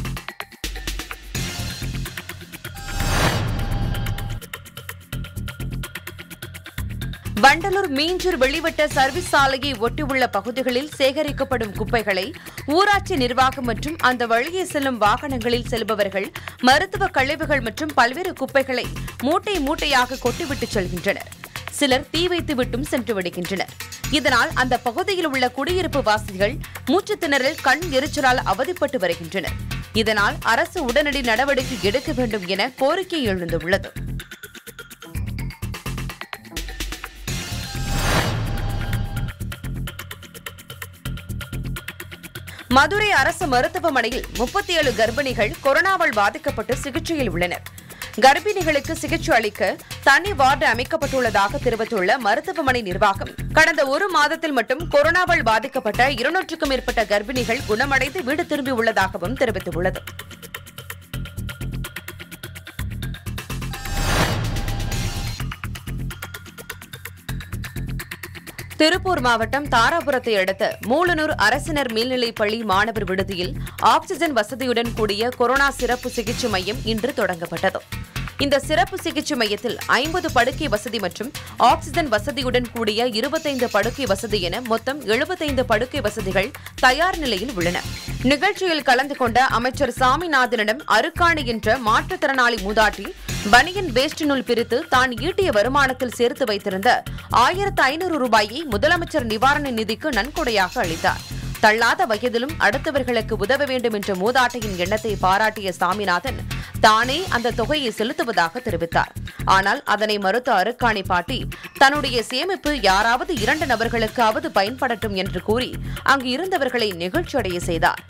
வண்டலூர் மீஞ்சூர் வெளிவட்ட சர்வீஸ் சாலையை ஒட்டியுள்ள பகுதிகளில் சேகரிக்கப்படும் குப்பைகளை ஊராட்சி நிர்வாகம் மற்றும் அந்த வழியே செல்லும் வாகனங்களில் செல்பவர்கள் மருத்துவ கழிவுகள் மற்றும் பல்வேறு குப்பைகளை மூட்டை மூட்டையாக கொட்டிவிட்டு செல்கின்றனர். சிலர் தீ வைத்து விட்டும் சென்று விடுகின்றனர். இதனால் அந்த பகுதியில் உள்ள குடியிருப்பு வாசிகள் மூச்சு திணறல், கண் எரிச்சலால் அவதிப்பட்டு வருகின்றனர். இதனால் அரசு உடனடி நடவடிக்கை எடுக்க வேண்டும் என கோரிக்கை எழுந்துள்ளது. மதுரை அரசு மருத்துவமனையில் முப்பத்தி ஏழு கர்ப்பிணிகள் கொரோனாவால் பாதிக்கப்பட்டு சிகிச்சையில் உள்ளனர். கர்ப்பிணிகளுக்கு சிகிச்சை அளிக்க தனி வார்டு அமைக்கப்பட்டுள்ளதாக தெரிவித்துள்ள மருத்துவமனை நிர்வாகம், கடந்த ஒரு மாதத்தில் மட்டும் கொரோனாவால் பாதிக்கப்பட்ட இருநூற்றுக்கும் மேற்பட்ட கர்ப்பிணிகள் குணமடைந்து வீடு திரும்பியுள்ளதாகவும் தெரிவித்துள்ளது. திருப்பூர் மாவட்டம் தாராபுரத்தை அடுத்த மூலனூர் அரசினர் மேல்நிலைப் பள்ளி மாணவர் விடுதியில் ஆக்ஸிஜன் வசதியுடன் கூடிய கொரோனா சிறப்பு சிகிச்சை மையம் இன்று தொடங்கப்பட்டது. இந்த சிறப்பு சிகிச்சை மையத்தில் ஐம்பது படுக்கை வசதி மற்றும் ஆக்ஸிஜன் வசதியுடன் கூடிய இருபத்தைந்து படுக்கை வசதி என மொத்தம் எழுபத்தைந்து படுக்கை வசதிகள் தயார் நிலையில் உள்ளன. நிகழ்ச்சியில் கலந்து கொண்ட அமைச்சர் சாமிநாதனிடம் அருக்காணி என்ற மாற்றுத்திறனாளி மூதாட்டி பனியன் வேஸ்ட் நூல் பிரித்து தான் ஈட்டிய வருமானத்தில் சேர்த்து வைத்திருந்த ஆயிரத்து ஐநூறு ரூபாயை முதலமைச்சர் நிவாரண நிதிக்கு நன்கொடையாக அளித்தார். தள்ளாத வயதிலும் அடுத்தவர்களுக்கு உதவ வேண்டும் என்ற மூதாட்டியின் எண்ணத்தை பாராட்டிய சாமிநாதன் தானே அந்த தொகையை செலுத்துவதாக தெரிவித்தார். ஆனால் அதனை மறுத்த அருக்காணி பாட்டி தன்னுடைய சேமிப்பு யாராவது இரண்டு நபர்களுக்காவது பயன்படட்டும் என்று கூறி அங்கு இருந்தவர்களை நெகிழ்ச்சியடைய செய்தார்.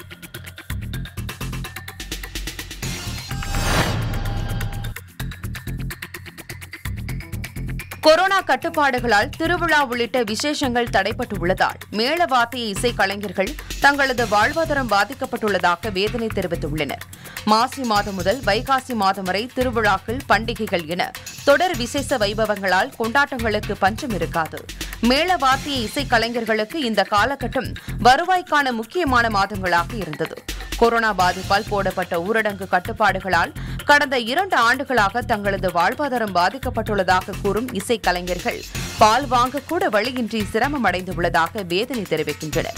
கொரோனா கட்டுப்பாடுகளால் திருவிழா உள்ளிட்ட விசேஷங்கள் தடைப்பட்டுள்ளதால் மேளவாத்திய இசை கலைஞர்கள் தங்களது வாழ்வாதாரம் பாதிக்கப்பட்டுள்ளதாக வேதனை தெரிவித்துள்ளனர். மாசி மாதம் முதல் வைகாசி மாதம் வரை திருவிழாக்கள், பண்டிகைகள் என தொடர் விசேஷ வைபவங்களால் கொண்டாட்டங்களுக்கு பஞ்சம் இருக்காது. மேளவாத்திய இசை கலைஞர்களுக்கு இந்த காலகட்டம் வருவாய்க்கான முக்கியமான மாதங்களாக இருந்தது. கொரோனா பாதிப்பால் போடப்பட்ட ஊரடங்கு கட்டுப்பாடுகளால் கடந்த இரண்டு ஆண்டுகளாக தங்களது வாழ்வாதாரம் பாதிக்கப்பட்டுள்ளதாக கூறும் இசை கலைஞர்கள் பால் வாங்க கூட வழியின்றி சிரமம் அடைந்துள்ளதாக வேதனை தெரிவிக்கின்றனர்.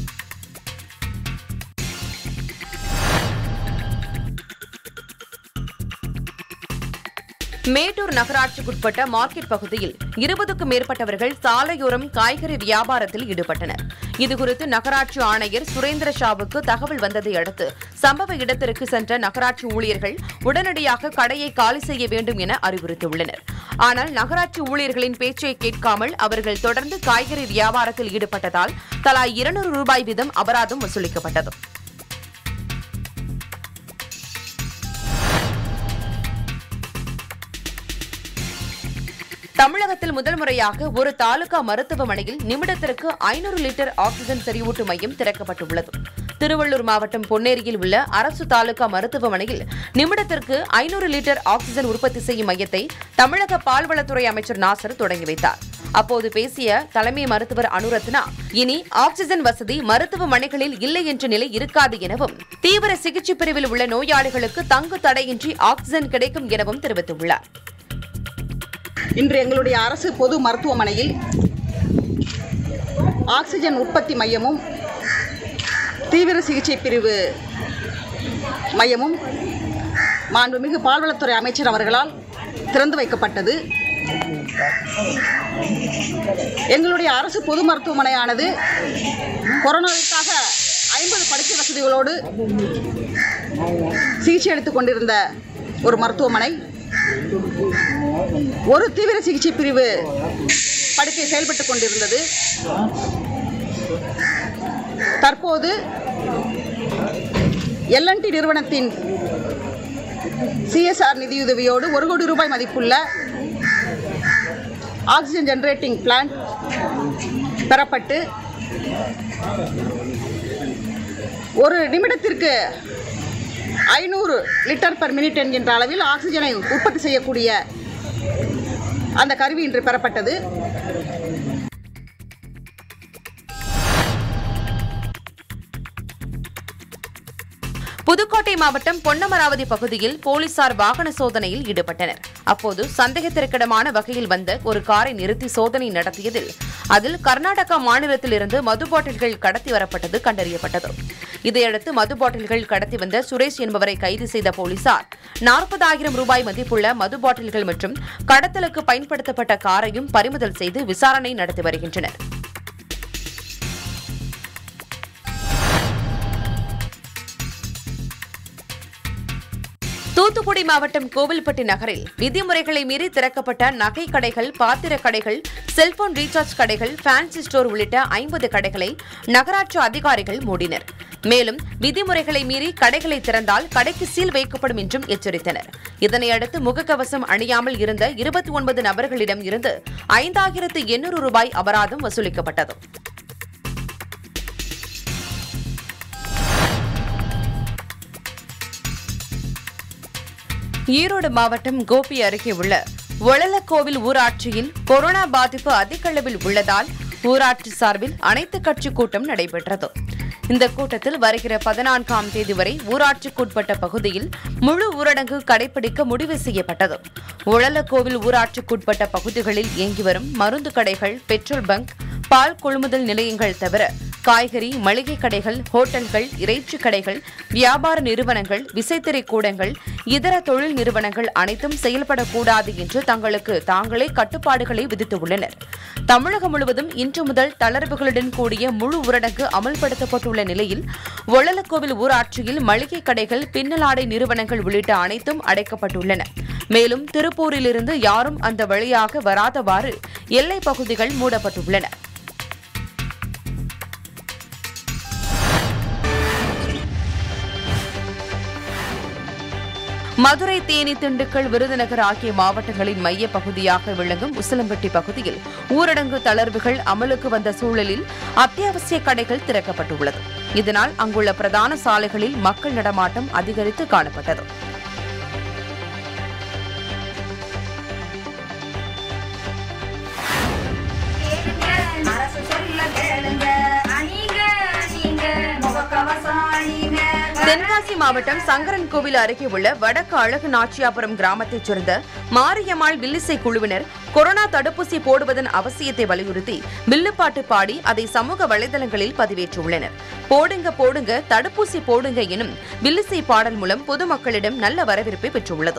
மேட்டூர் நகராட்சிக்குட்பட்ட மார்க்கெட் பகுதியில் இருபதுக்கும் மேற்பட்டவர்கள் சாலையோரம் காய்கறி வியாபாரத்தில் ஈடுபட்டனர். இதுகுறித்து நகராட்சி ஆணையர் சுரேந்திர ஷாவுக்கு தகவல் வந்ததை அடுத்து சம்பவ இடத்திற்கு சென்ற நகராட்சி ஊழியர்கள் உடனடியாக கடையை காலி செய்ய வேண்டும் என அறிவுறுத்தியுள்ளனர். ஆனால் நகராட்சி ஊழியர்களின் பேச்சை கேட்காமல் அவர்கள் தொடர்ந்து காய்கறி வியாபாரத்தில் ஈடுபட்டதால் தலா இருநூறு ரூபாய் வீதம் அபராதம் வசூலிக்கப்பட்டது. தமிழகத்தில் முதல் முறையாக ஒரு தாலுகா மருத்துவமனையில் நிமிடத்திற்கு ஐநூறு லிட்டர் ஆக்ஸிஜன் செறிவூட்டு மையம் திறக்கப்பட்டுள்ளது. திருவள்ளூர் மாவட்டம் பொன்னேரியில் உள்ள அரசு தாலுகா மருத்துவமனையில் நிமிடத்திற்கு ஐநூறு லிட்டர் ஆக்ஸிஜன் உற்பத்தி செய்யும் மையத்தை தமிழக பால்வளத்துறை அமைச்சர் நாசர் தொடங்கி வைத்தார். அப்போது பேசிய தலைமை மருத்துவர் அனுரத்னா, இனி ஆக்ஸிஜன் வசதி மருத்துவமனைகளில் இல்லை என்ற நிலை இருக்காது எனவும், தீவிர சிகிச்சை பிரிவில் உள்ள நோயாளிகளுக்கு தங்கு தடையின்றி ஆக்ஸிஜன் கிடைக்கும் எனவும் தெரிவித்துள்ளார். இன்று எங்களுடைய அரசு பொது மருத்துவமனையில் ஆக்ஸிஜன் உற்பத்தி மையமும் தீவிர சிகிச்சை பிரிவு மையமும் மாண்புமிகு பால்வளத்துறை அமைச்சர் அவர்களால் திறந்து வைக்கப்பட்டது. எங்களுடைய அரசு பொது மருத்துவமனையானது கொரோனாவிற்காக ஐம்பது படுக்கை வசதிகளோடு சிகிச்சை எடுத்துக் கொண்டிருந்த ஒரு மருத்துவமனை. ஒரு தீவிர சிகிச்சை பிரிவு படுக்கை செயல்பட்டுக் கொண்டிருந்தது. தற்போது எல்என்டி நிறுவனத்தின் சிஎஸ்ஆர் நிதியுதவியோடு ஒரு கோடி ரூபாய் மதிப்புள்ள ஆக்சிஜன் ஜெனரேட்டிங் பிளான்ட் பெறப்பட்டு ஒரு நிமிடத்திற்கு ஐநூறு லிட்டர் பர் மினிட் என்கின்ற அளவில் ஆக்சிஜனை உற்பத்தி செய்யக்கூடிய அந்த கருவி இன்று பெறப்பட்டது. புதுக்கோட்டை மாவட்டம் பொன்னமராவதி பகுதியில் போலீசார் வாகன சோதனையில் ஈடுபட்டனர். அப்போது சந்தேகத்திற்கிடமான வகையில் வந்த ஒரு காரை நிறுத்தி சோதனை நடத்தியதில் அதில் கர்நாடகா மாநிலத்திலிருந்து மது பாட்டில்கள் கடத்தி வரப்பட்டது கண்டறியப்பட்டது. இதையடுத்து மது பாட்டில்கள் கடத்தி வந்த சுரேஷ் என்பவரை கைது செய்த போலீசார் நாற்பதாயிரம் ரூபாய் மதிப்புள்ள மது பாட்டில்கள் மற்றும் கடத்தலுக்கு பயன்படுத்தப்பட்ட காரையும் பறிமுதல் செய்து விசாரணை நடத்தி வருகின்றனர். தூத்துக்குடி மாவட்டம் கோவில்பட்டி நகரில் விதிமுறைகளை மீறி திறக்கப்பட்ட நகை கடைகள், பாத்திர கடைகள், செல்போன் ரீசார்ஜ் கடைகள், ஃபேன்சி ஸ்டோர் உள்ளிட்ட ஐம்பது கடைகளை நகராட்சி அதிகாரிகள் மூடினர். மேலும் விதிமுறைகளை மீறி கடைகளை திறந்தால் கடைக்கு சீல் வைக்கப்படும் என்றும் எச்சரித்தனர். இதனையடுத்து முகக்கவசம் அணியாமல் இருந்த இருபத்தி ஒன்பது நபர்களிடம் இருந்து ஐந்தாயிரத்து எண்ணூறு ரூபாய் அபராதம் வசூலிக்கப்பட்டது. ஈரோடு மாவட்டம் கோபி அருகே உள்ள ஒளலக்கோவில் ஊராட்சியில் கொரோனா பாதிப்பு அதிக அளவில் உள்ளதால் ஊராட்சி சார்பில் அனைத்து கட்சி கூட்டம் நடைபெற்றது. இந்த கூட்டத்தில் வருகிற பதினான்காம் தேதி வரை ஊராட்சிக்குட்பட்ட பகுதியில் முழு ஊரடங்கு கடைபிடிக்க முடிவு செய்யப்பட்டது. ஒளலக்கோவில் ஊராட்சிக்குட்பட்ட பகுதிகளில் இயங்கி வரும் மருந்து கடைகள், பெட்ரோல் பங்க், பால் கொள்முதல் நிலையங்கள் தவிர காய்கறி, மளிகை கடைகள், ஹோட்டல்கள், இறைச்சி கடைகள், வியாபார நிறுவனங்கள், விசைத்தறி கூடங்கள், இதர தொழில் நிறுவனங்கள் அனைத்தும் செயல்படக்கூடாது என்று தங்களுக்கு தாங்களே கட்டுப்பாடுகளை விதித்துள்ளனர். தமிழகம் முழுவதும் இன்று முதல் தளர்வுகளுடன் கூடிய முழு ஊரடங்கு அமல்படுத்தப்பட்டுள்ள நிலையில் ஒளலக்கோவில் ஊராட்சியில் மளிகை கடைகள், பின்னலாடை நிறுவனங்கள் உள்ளிட்ட அனைத்தும் அடைக்கப்பட்டுள்ளன. மேலும் திருப்பூரிலிருந்து யாரும் அந்த வழியாக வராதவாறு எல்லைப் பகுதிகள் மூடப்பட்டுள்ளன. மதுரை, தேனி, திண்டுக்கல், விருதுநகர் ஆகிய மாவட்டங்களின் மைய பகுதியாக விளங்கும் உசிலம்பட்டி பகுதியில் ஊரடங்கு தளர்வுகள் அமலுக்கு வந்த சூழலில் அத்தியாவசிய கடைகள் திறக்கப்பட்டுள்ளது. இதனால் அங்குள்ள பிரதான சாலைகளில் மக்கள் நடமாட்டம் அதிகரித்து காணப்பட்டது. தென்காசி மாவட்டம் சங்கரன்கோவில் அருகே உள்ள வடக்கு அழகு நாச்சியாபுரம் கிராமத்தைச் சேர்ந்த மாரியம்மாள் வில்லிசை குழுவினர் கொரோனா தடுப்பூசி போடுவதன் அவசியத்தை வலியுறுத்தி வில்லுப்பாட்டு பாடி அதை சமூக வலைதளங்களில் பதிவேற்றியுள்ளனர். போடுங்க போடுங்க தடுப்பூசி போடுங்க எனும் வில்லிசை பாடல் மூலம் பொதுமக்களிடம் நல்ல வரவேற்பை பெற்றுள்ளது.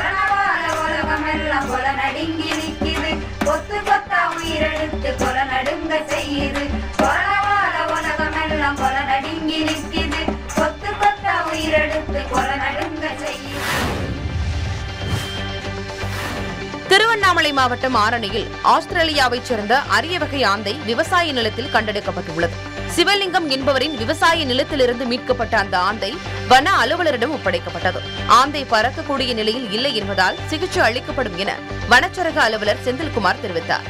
திருவண்ணாமலை மாவட்டம் ஆரணியில் ஆஸ்திரேலியாவைச் சேர்ந்த அரிய வகை ஆந்தை விவசாய நிலத்தில் கண்டெடுக்கப்பட்டுள்ளது. சிவலிங்கம் என்பவரின் விவசாய நிலத்திலிருந்து மீட்கப்பட்ட அந்த ஆந்தை வன அலுவலரிடம் ஒப்படைக்கப்பட்டது. ஆந்தை பறக்கக்கூடிய நிலையில் இல்லை என்பதால் சிகிச்சை அளிக்கப்படும் என வனச்சரக அலுவலர் செந்தில்குமார் தெரிவித்தார்.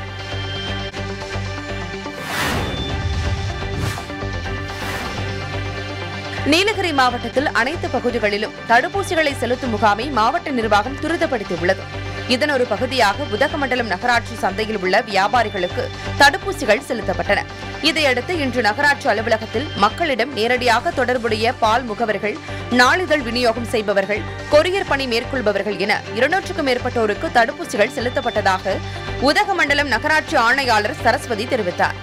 நீலகிரி மாவட்டத்தில் அனைத்து பகுதிகளிலும் தடுப்பூசிகளை செலுத்தும் முகாமை மாவட்ட நிர்வாகம் துரிதப்படுத்தியுள்ளது. இதன் ஒரு பகுதியாக உதகமண்டலம் நகராட்சி சந்தையில் உள்ள வியாபாரிகளுக்கு தடுப்பூசிகள் செலுத்தப்பட்டன. இதையடுத்து இன்று நகராட்சி அலுவலகத்தில் மக்களிடம் நேரடியாக தொடர்புடைய பால் முகவர்கள், நாளிதழ் விநியோகம் செய்பவர்கள், கொரியர் பணி மேற்கொள்பவர்கள் என இருநூற்றுக்கும் மேற்பட்டோருக்கு தடுப்பூசிகள் செலுத்தப்பட்டதாக உதகமண்டலம் நகராட்சி ஆணையாளர் சரஸ்வதி தெரிவித்தார்.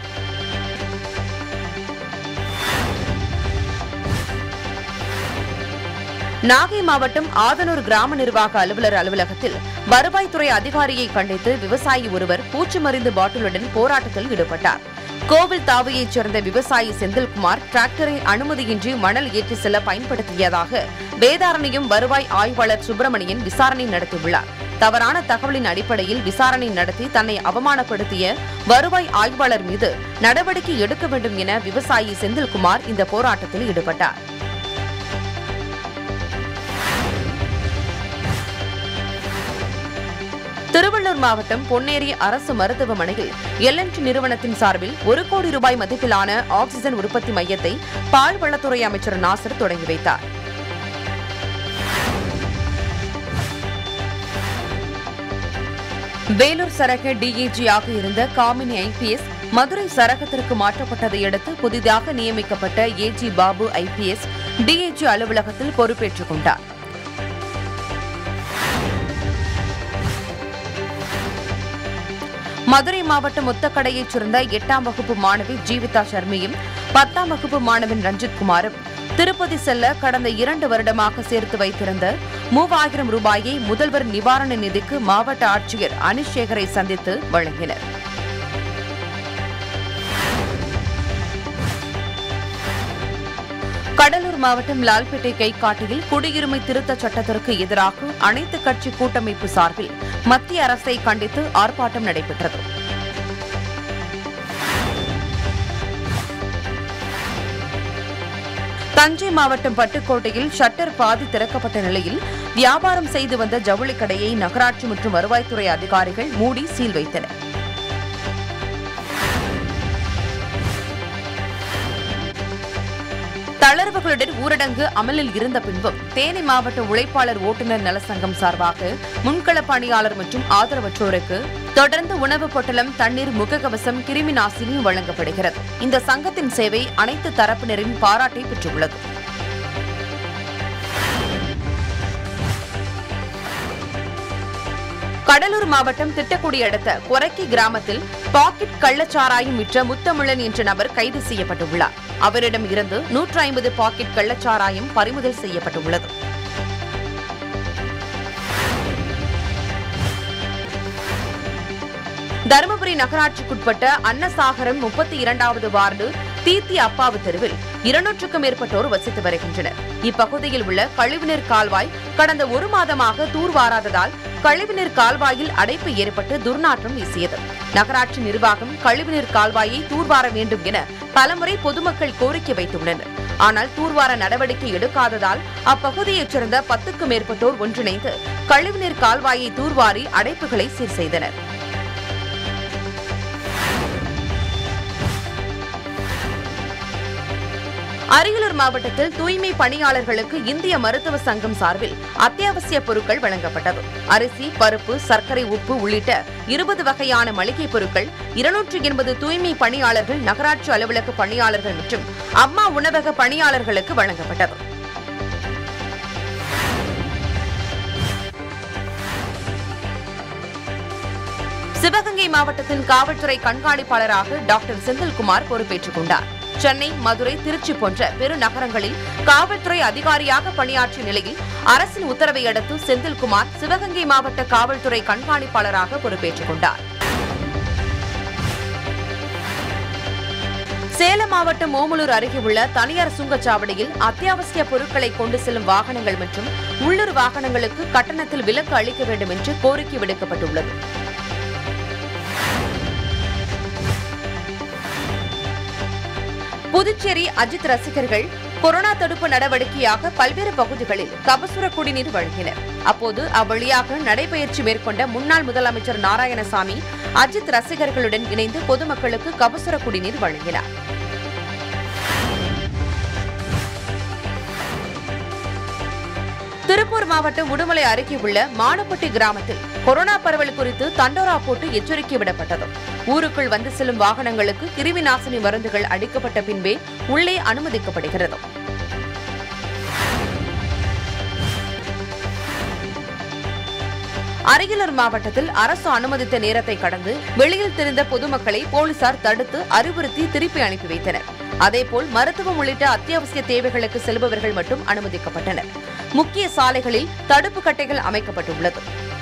நாகை மாவட்டம் ஆதனூர் கிராம நிர்வாக அலுவலர் அலுவலகத்தில் வருவாய்த்துறை அதிகாரியை கண்டித்து விவசாயி ஒருவர் பூச்சி மருந்து பாட்டிலுடன் போராட்டத்தில் ஈடுபட்டார். கோவில் தாவையைச் சேர்ந்த விவசாயி செந்தில்குமார் டிராக்டரை அனுமதியின்றி மணல் ஏற்றி செல்ல பயன்படுத்தியதாக வேதாரண்யம் வருவாய் ஆய்வாளர் சுப்பிரமணியன் விசாரணை நடத்தியுள்ளார். தவறான தகவலின் அடிப்படையில் விசாரணை நடத்தி தன்னை அவமானப்படுத்திய வருவாய் ஆய்வாளர் மீது நடவடிக்கை எடுக்க வேண்டும் என விவசாயி செந்தில்குமார் இந்த போராட்டத்தில் ஈடுபட்டார். திருவள்ளூர் மாவட்டம் பொன்னேரி அரசு மருத்துவமனையில் எல் என் டி நிறுவனத்தின் சார்பில் ஒரு கோடி ரூபாய் மதிப்பிலான ஆக்ஸிஜன் உற்பத்தி மையத்தை பால்வளத்துறை அமைச்சர் நாசர் தொடங்கி வைத்தார். வேலூர் சரக டிஐஜியாக இருந்த காமினி ஐபிஎஸ் மதுரை சரகத்திற்கு மாற்றப்பட்டதை அடுத்து புதிதாக நியமிக்கப்பட்ட ஏஜி பாபு ஐபிஎஸ் டிஐஜி அலுவலகத்தில் பொறுப்பேற்றுக் கொண்டார். மதுரை மாவட்டம் முத்தக்கடையைச் சேர்ந்த எட்டாம் வகுப்பு மாணவி ஜீவிதா சர்மியும் பத்தாம் வகுப்பு மாணவன் ரஞ்சித் குமாரும் திருப்பதி செல்ல கடந்த இரண்டு வருடமாக சேர்த்து வைத்திருந்த மூவாயிரம் ரூபாயை முதல்வர் நிவாரண நிதிக்கு மாவட்ட ஆட்சியர் அனிஷேகரை சந்தித்து வழங்கினர். கடலூர் மாவட்டம் லால்பேட்டை கைகாட்டியில் குடியுரிமை திருத்தச் சட்டத்திற்கு எதிராக அனைத்துக் கட்சி கூட்டமைப்பு சார்பில் மத்திய அரசை கண்டித்து ஆர்ப்பாட்டம் நடைபெற்றது. தஞ்சை மாவட்டம் பட்டுக்கோட்டையில் ஷட்டர் பாதி திறக்கப்பட்ட நிலையில் வியாபாரம் செய்து வந்த ஜவுளி கடையை நகராட்சி மற்றும் வருவாய்த்துறை அதிகாரிகள் மூடி சீல் வைத்தனர். தளர்வுகளுடன் ஊரடங்கு அமலில் இருந்த பின்பும் தேனி மாவட்ட உழைப்பாளர் ஓட்டுநர் நலசங்கம் சார்பாக முன்கள பணியாளர் மற்றும் ஆதரவற்றோருக்கு தொடர்ந்து உணவுப் பொட்டலம், தண்ணீர், முகக்கவசம், கிருமி நாசினி வழங்கப்படுகிறது. இந்த சங்கத்தின் சேவை அனைத்து தரப்பினரின் பாராட்டை பெற்றுள்ளது. கடலூர் மாவட்டம் திட்டக்குடி அடுத்த கொரக்கி கிராமத்தில் பாக்கெட் கள்ளச்சாராயம் விற்ற முத்தமிழன் என்ற நபர் கைது செய்யப்பட்டுள்ளார். அவரிடம் இருந்து நூற்று ஐம்பது பாக்கெட் கள்ளச்சாராயம் பறிமுதல் செய்யப்பட்டுள்ளது. தருமபுரி நகராட்சிக்குட்பட்ட அன்னசாகரம் முப்பத்தி இரண்டாவது வார்டு தீத்தி அப்பாவு தெருவில் இருநூற்றுக்கும் மேற்பட்டோர் வசித்து வருகின்றனர். இப்பகுதியில் உள்ள கழிவுநீர் கால்வாய் கடந்த ஒரு மாதமாக தூர்வாராததால் கழிவுநீர் கால்வாயில் அடைப்பு ஏற்பட்டு துர்நாற்றம் வீசியது. நகராட்சி நிர்வாகம் கழிவுநீர் கால்வாயை தூர்வார வேண்டும் என பலமுறை பொதுமக்கள் கோரிக்கை வைத்துள்ளனர். ஆனால் தூர்வார நடவடிக்கை எடுக்காததால் அப்பகுதியைச் சேர்ந்த பத்துக்கும் மேற்பட்டோர் ஒன்றிணைந்து கழிவுநீர் கால்வாயை தூர்வாரி அடைப்புகளை சீர் செய்தனர். அரியலூர் மாவட்டத்தில் தூய்மை பணியாளர்களுக்கு இந்திய மருத்துவ சங்கம் சார்பில் அத்தியாவசிய பொருட்கள் வழங்கப்பட்டது. அரிசி, பருப்பு, சர்க்கரை, உப்பு உள்ளிட்ட இருபது வகையான மளிகை பொருட்கள் இருநூற்று எண்பது தூய்மை பணியாளர்கள், நகராட்சி அலுவலக பணியாளர்கள் மற்றும் அம்மா உணவக பணியாளர்களுக்கு வழங்கப்பட்டது. சிவகங்கை மாவட்டத்தின் காவல்துறை கண்காணிப்பாளராக டாக்டர் செந்தில்குமார் பொறுப்பேற்றுக் கொண்டார். சென்னை, மதுரை, திருச்சி போன்ற பெருநகரங்களில் காவல்துறை அதிகாரியாக பணியாற்றிய நிலையில் அரசின் உத்தரவை அடுத்து செந்தில்குமார் சிவகங்கை மாவட்ட காவல்துறை கண்காணிப்பாளராக பொறுப்பேற்றுக் கொண்டார். சேலம் மாவட்டம் ஓமலூர் அருகே உள்ள தனியார் சுங்கச்சாவடியில் அத்தியாவசிய பொருட்களை கொண்டு செல்லும் வாகனங்கள் மற்றும் உள்ளூர் வாகனங்களுக்கு கட்டணத்தில் விலக்கு அளிக்க வேண்டும் என்று கோரிக்கை விடுக்கப்பட்டுள்ளது. புதுச்சேரி அஜித் ரசிகர்கள் கொரோனா தடுப்பு நடவடிக்கையாக பல்வேறு பகுதிகளில் கபசுர குடிநீர் வழங்கினர். அப்போது அவ்வழியாக நடைபயிற்சி மேற்கொண்ட முன்னாள் முதலமைச்சர் நாராயணசாமி அஜித் ரசிகர்களுடன் இணைந்து பொதுமக்களுக்கு கபசுர குடிநீர் வழங்கினார். திருப்பூர் மாவட்டம் உடுமலை அருகே உள்ள மானப்பட்டி கிராமத்தில் கொரோனா பரவல் குறித்து தண்டோரா போட்டு எச்சரிக்கை விடப்பட்டது. ஊருக்குள் வந்து செல்லும் வாகனங்களுக்கு கிருமி நாசினி மருந்துகள் அளிக்கப்பட்ட பின்பே உள்ளே அனுமதிக்கப்படுகிறது. அரியலூர் மாவட்டத்தில் அரசு அனுமதித்த நேரத்தை கடந்து வெளியில் திரிந்த பொதுமக்களை போலீசார் தடுத்து அறிவுறுத்தி திருப்பி அனுப்பி வைத்தனர். அதேபோல் மருத்துவம் உள்ளிட்ட அத்தியாவசிய தேவைகளுக்கு செல்பவர்கள் மட்டும் அனுமதிக்கப்பட்டனர். முக்கிய சாலைகளில் தடுப்பு கட்டைகள் அமைக்கப்பட்டுள்ளது.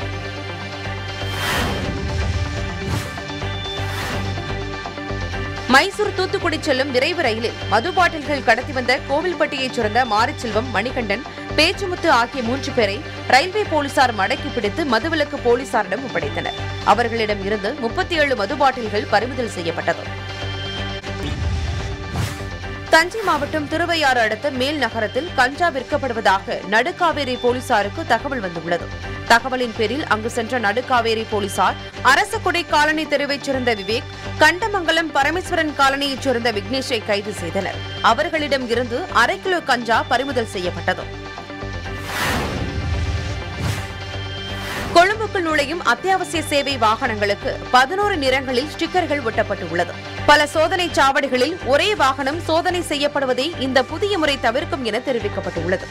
மைசூர் தூத்துக்குடி செல்லும் விரைவு ரயிலில் மது பாட்டில்கள் கடத்தி வந்த கோவில்பட்டியைச் சேர்ந்த மாரிச்செல்வம், மணிகண்டன், பேச்சுமுத்து ஆகிய மூன்று பேரை ரயில்வே போலீசார் மடக்கி பிடித்து மதுவிலக்கு போலீசாரிடம் ஒப்படைத்தனர். அவர்களிடம் இருந்து முப்பத்தி ஏழு மது பாட்டில்கள் பறிமுதல் செய்யப்பட்டது. தஞ்சை மாவட்டம் திருவையாறு அடுத்த மேல் நகரத்தில் கஞ்சா விற்கப்படுவதாக நடுக்காவேரி போலீசாருக்கு தகவல் வந்துள்ளது. தகவலின் பேரில் அங்கு சென்ற நடுக்காவேரி போலீசார் அரசகுடை காலனி தெருவைச் சேர்ந்த விவேக், கண்டமங்கலம் பரமேஸ்வரன் காலனியைச் சேர்ந்த விக்னேஷை கைது செய்தனர். அவர்களிடம் இருந்து அரை கிலோ கஞ்சா பறிமுதல் செய்யப்பட்டது. கொழும்புக்குள் நுழையும் அத்தியாவசிய சேவை வாகனங்களுக்கு பதினோரு நிறங்களில் ஸ்டிக்கர்கள் ஒட்டப்பட்டுள்ளது. பல சோதனை சாவடிகளில் ஒரே வாகனம் சோதனை செய்யப்படுவதை இந்த புதிய முறை தவிர்க்கும் என தெரிவிக்கப்பட்டுள்ளது.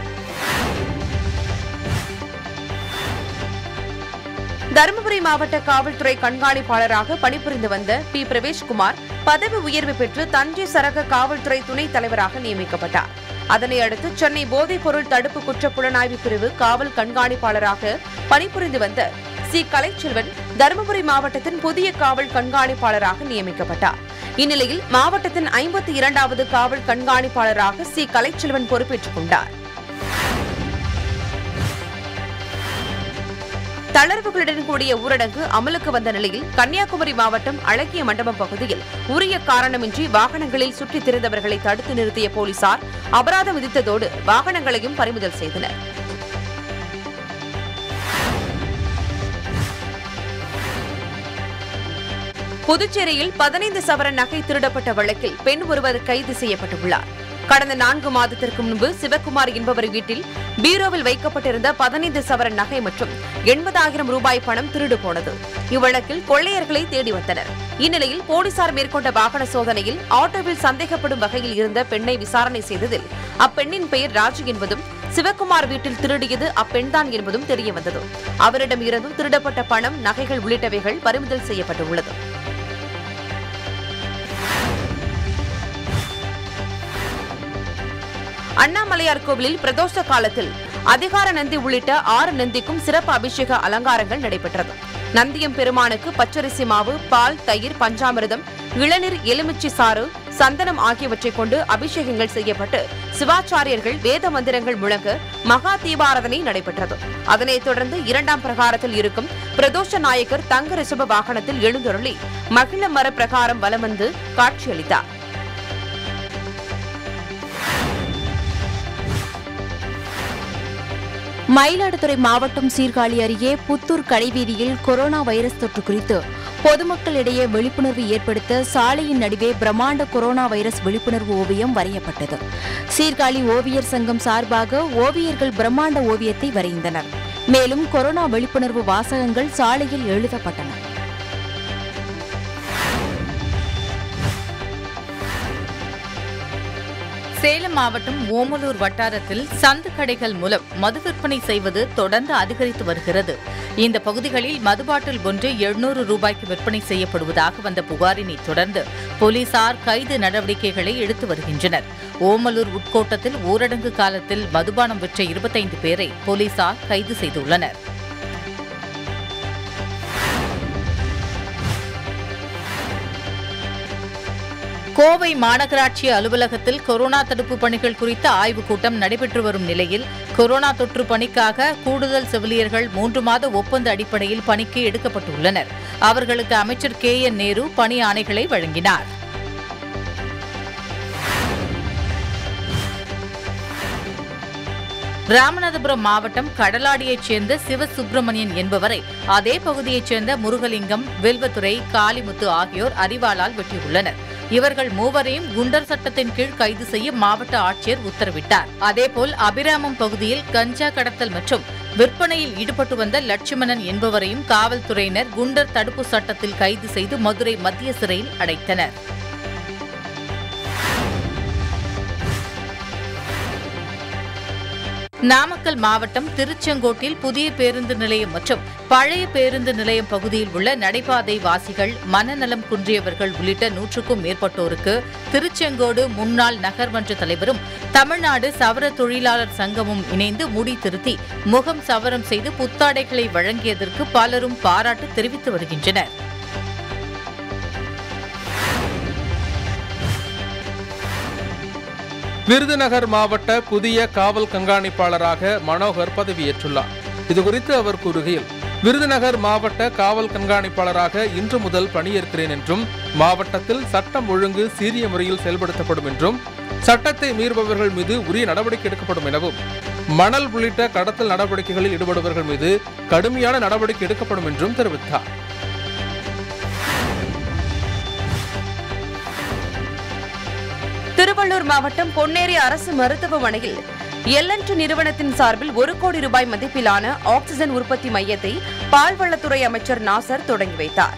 தருமபுரி மாவட்ட காவல்துறை கண்காணிப்பாளராக பணிபுரிந்து வந்த பி பிரவேஷ்குமார் பதவி உயர்வு பெற்று தஞ்சை சரக காவல்துறை துணைத் தலைவராக நியமிக்கப்பட்டார். அதனை அடுத்து சென்னை போதைப் பொருள் தடுப்பு குற்ற புலனாய்வு பிரிவு காவல் கண்காணிப்பாளராக பணிபுரிந்து வந்த சி கலைச்செல்வன் தருமபுரி மாவட்டத்தின் புதிய காவல் கண்காணிப்பாளராக நியமிக்கப்பட்டார். இந்நிலையில் மாவட்டத்தின் ஐம்பத்தி இரண்டாவது காவல் கண்காணிப்பாளராக சி கலைச்செல்வன் பொறுப்பேற்றுக் கொண்டார். தளர்வுகளுடன் கூடிய ஊரடங்கு அமலுக்கு வந்த நிலையில் கன்னியாகுமரி மாவட்டம் அழகிய மண்டபம் பகுதியில் உரிய காரணமின்றி வாகனங்களில் சுற்றித் திரிந்தவர்களை தடுத்து நிறுத்திய போலீசார் அபராதம் விதித்ததோடு வாகனங்களையும் பறிமுதல் செய்தனர். புதுச்சேரியில் பதினைந்து சவரன் நகை திருடப்பட்ட வழக்கில் பெண் ஒருவர் கைது செய்யப்பட்டுள்ளார். கடந்த நான்கு மாதத்திற்கு முன்பு சிவக்குமார் என்பவர் வீட்டில் பீரோவில் வைக்கப்பட்டிருந்த பதினைந்து சவரன் நகை மற்றும் எண்பதாயிரம் ரூபாய் பணம் திருடு போனது. இவ்வழக்கில் கொள்ளையர்களை தேடி வந்தனர். இந்நிலையில் போலீசார் மேற்கொண்ட வாகன சோதனையில் ஆட்டோவில் சந்தேகப்படும் வகையில் இருந்த பெண்ணை விசாரணை செய்ததில் அப்பெண்ணின் பெயர் ராஜு என்பதும் சிவக்குமார் வீட்டில் திருடியது அப்பெண்தான் என்பதும் தெரியவந்தது. அவரிடம் இருந்தும் திருடப்பட்ட பணம், நகைகள் உள்ளிட்டவைகள் பறிமுதல் செய்யப்பட்டுள்ளது. அண்ணாமலையார் கோவிலில் பிரதோஷ காலத்தில் அதிகார நந்தி உள்ளிட்ட ஆறு நந்திக்கும் சிறப்பு அபிஷேக அலங்காரங்கள் நடைபெற்றது. நந்தியம் பெருமானுக்கு பச்சரிசி மாவு, பால், தயிர், பஞ்சாமிர்தம், இளநீர், எலுமிச்சை சாறு, சந்தனம் ஆகியவற்றை கொண்டு அபிஷேகங்கள் செய்யப்பட்டு சிவாச்சாரியர்கள் வேத மந்திரங்கள் முழங்க மகா தீபாராதனை நடைபெற்றது. அதனைத் தொடர்ந்து இரண்டாம் பிரகாரத்தில் இருக்கும் பிரதோஷ நாயகர் தங்க ரிஷப வாகனத்தில் எழுந்தருளி மகிழ மர பிரகாரம் வலம் வந்து காட்சியளித்தார். மயிலாடுதுறை மாவட்டம் சீர்காழி அருகே புத்தூர் கடைவீதியில் கொரோனா வைரஸ் தொற்று குறித்து பொதுமக்களிடையே விழிப்புணர்வு ஏற்படுத்த சாலையின் நடுவே பிரம்மாண்ட கொரோனா வைரஸ் விழிப்புணர்வு ஓவியம் வரையப்பட்டது. சீர்காழி ஓவியர் சங்கம் சார்பாக ஓவியர்கள் பிரம்மாண்ட ஓவியத்தை வரைந்தனர். மேலும் கொரோனா விழிப்புணர்வு வாசகங்கள் சாலையில் எழுதப்பட்டன. சேலம் மாவட்டம் ஓமலூர் வட்டாரத்தில் சந்து கடைகள் மூலம் மது விற்பனை செய்வது தொடர்ந்து அதிகரித்து வருகிறது. இந்த பகுதிகளில் மதுபாட்டில் ஒன்று எழுநூறு ரூபாய்க்கு விற்பனை செய்யப்படுவதாக வந்த புகாரினை தொடர்ந்து போலீசார் கைது நடவடிக்கைகளை எடுத்து வருகின்றனர். ஓமலூர் உட்கோட்டத்தில் ஊரடங்கு காலத்தில் மதுபானம் விற்ற இருபத்தைந்து பேரை போலீசார் கைது செய்துள்ளனர். கோவை மாநகராட்சி அலுவலகத்தில் கொரோனா தடுப்பு பணிகள் குறித்த ஆய்வுக் கூட்டம் நடைபெற்று வரும் நிலையில் கொரோனா தொற்று பணிக்காக கூடுதல் செவிலியர்கள் மூன்று மாத ஒப்பந்த அடிப்படையில் பணிக்கு எடுக்கப்பட்டுள்ளனர். அவர்களுக்கு அமைச்சர் கே என் நேரு பணி ஆணைகளை வழங்கினார். ராமநாதபுரம் மாவட்டம் கடலாடியைச் சேர்ந்த சிவசுப்பிரமணியன் என்பவரை அதே பகுதியைச் சேர்ந்த முருகலிங்கம், வெல்வத்துறை, காளிமுத்து ஆகியோர் அரிவாளால் வெட்டியுள்ளனர். இவர்கள் மூவரையும் குண்டர் சட்டத்தின் கீழ் கைது செய்ய மாவட்ட ஆட்சியர் உத்தரவிட்டார். அதேபோல் அபிராமம் பகுதியில் கஞ்சா கடத்தல் மற்றும் விற்பனையில் ஈடுபட்டு வந்த லட்சுமணன் என்பவரையும் காவல்துறையினர் குண்டர் தடுப்பு சட்டத்தில் கைது செய்து மதுரை மத்திய சிறையில் அடைத்தனர். நாமக்கல் மாவட்டம் திருச்செங்கோட்டில் புதிய பேருந்து நிலையம் மற்றும் பழைய பேருந்து நிலையம் பகுதியில் உள்ள நடைபாதை வாசிகள், மனநலம் குன்றியவர்கள் உள்ளிட்ட நூற்றுக்கும் மேற்பட்டோருக்கு திருச்செங்கோடு முன்னாள் நகர்மன்ற தலைவரும் தமிழ்நாடு சவர தொழிலாளர் சங்கமும் இணைந்து முடி திருத்தி முகம் சவரம் செய்து புத்தாடைகளை வழங்கியதற்கு பலரும் பாராட்டு தெரிவித்து வருகின்றனர். விருதுநகர் மாவட்ட புதிய காவல் கண்காணிப்பாளராக மனோகர் பதவியேற்றுள்ளார். இதுகுறித்து அவர் கூறுகையில், விருதுநகர் மாவட்ட காவல் கண்காணிப்பாளராக இன்று முதல் பணியேற்கிறேன் என்றும் மாவட்டத்தில் சட்டம் ஒழுங்கு சீரிய முறையில் செயல்படுத்தப்படும் என்றும் சட்டத்தை மீறுபவர்கள் மீது உரிய நடவடிக்கை எடுக்கப்படும் எனவும் மணல் உள்ளிட்ட கடத்தல் நடவடிக்கைகளில் ஈடுபடுபவர்கள் மீது கடுமையான நடவடிக்கை எடுக்கப்படும் என்றும் தெரிவித்தார். திருவள்ளூர் மாவட்டம் பொன்னேரி அரசு மருத்துவமனையில் எல் அண்ட் டி நிறுவனத்தின் சார்பில் ஒரு கோடி ரூபாய் மதிப்பிலான ஆக்சிஜன் உற்பத்தி மையத்தை பால்வளத்துறை அமைச்சர் நாசர் தொடங்கி வைத்தார்.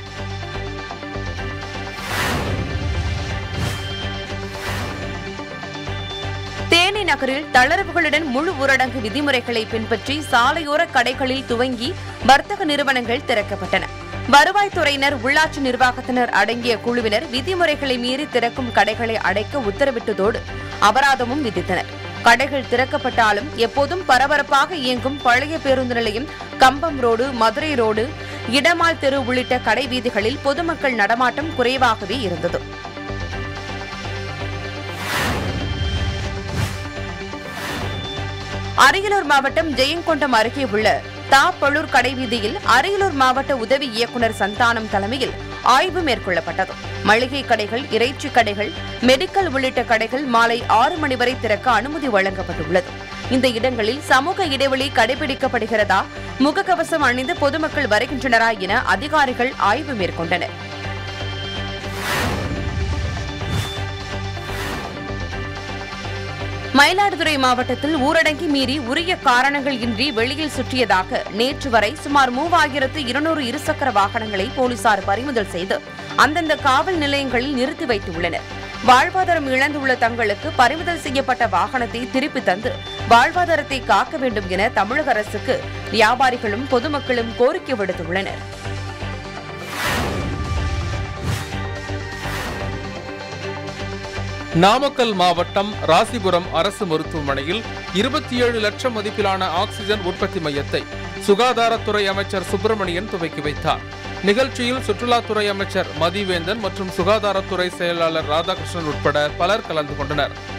தேனி நகரில் தளர்வுகளுடன் முழு ஊரடங்கு விதிமுறைகளை பின்பற்றி சாலையோர கடைகளில் துவங்கி வர்த்தக நிறுவனங்கள் திறக்கப்பட்டன. வருவாய்த்துறையினர், உள்ளாட்சி நிர்வாகத்தினர் அடங்கிய குழுவினர் விதிமுறைகளை மீறி திறக்கும் கடைகளை அடைக்க உத்தரவிட்டதோடு அபராதமும் விதித்தனர். கடைகள் திறக்கப்பட்டாலும் எப்போதும் பரபரப்பாக இயங்கும் பழைய பேருந்து நிலையம், கம்பம் ரோடு, மதுரை ரோடு, இடமால் தெரு உள்ளிட்ட கடை வீதிகளில் பொதுமக்கள் நடமாட்டம் குறைவாகவே இருந்தது. அரியலூர் மாவட்டம் ஜெயங்கொண்டம் அருகே உள்ள தாப்பழூர் கடைவீதியில் அரியலூர் மாவட்ட உதவி இயக்குநர் சந்தானம் தலைமையில் ஆய்வு மேற்கொள்ளப்பட்டது. மளிகை கடைகள், இறைச்சி கடைகள், மெடிக்கல் உள்ளிட்ட கடைகள் மாலை ஆறு மணி வரை திறக்க அனுமதி வழங்கப்பட்டுள்ளது. இந்த இடங்களில் சமூக இடைவெளி கடைபிடிக்கப்படுகிறதா, முகக்கவசம் அணிந்து பொதுமக்கள் வருகின்றனரா என அதிகாரிகள் ஆய்வு மேற்கொண்டனர். மயிலாடுதுறை மாவட்டத்தில் ஊரடங்கி மீறி உரிய காரணங்கள் இன்றி வெளியில் சுற்றியதாக நேற்று வரை சுமார் மூவாயிரத்து இருநூறு இருசக்கர வாகனங்களை போலீசார் பறிமுதல் செய்து அந்தந்த காவல் நிலையங்களில் நிறுத்தி வைத்துள்ளனர். வாழ்வாதாரம் இழந்துள்ள தங்களுக்கு பறிமுதல் செய்யப்பட்ட வாகனத்தை திருப்பி தந்து வாழ்வாதாரத்தை காக்க வேண்டும் என தமிழக அரசுக்கு வியாபாரிகளும் பொதுமக்களும் கோரிக்கை விடுத்துள்ளனர். நாமக்கல் மாவட்டம் ராசிபுரம் அரசு மருத்துவமனையில் இருபத்தி ஏழு லட்சம் மதிப்பிலான ஆக்சிஜன் உற்பத்தி மையத்தை சுகாதாரத்துறை அமைச்சர் சுப்பிரமணியன் துவக்கி வைத்தார். நிகழ்ச்சியில் சுற்றுலாத்துறை அமைச்சர் மதிவேந்தன் மற்றும் சுகாதாரத்துறை செயலாளர் ராதாகிருஷ்ணன் உட்பட பலர் கலந்து கொண்டனர்.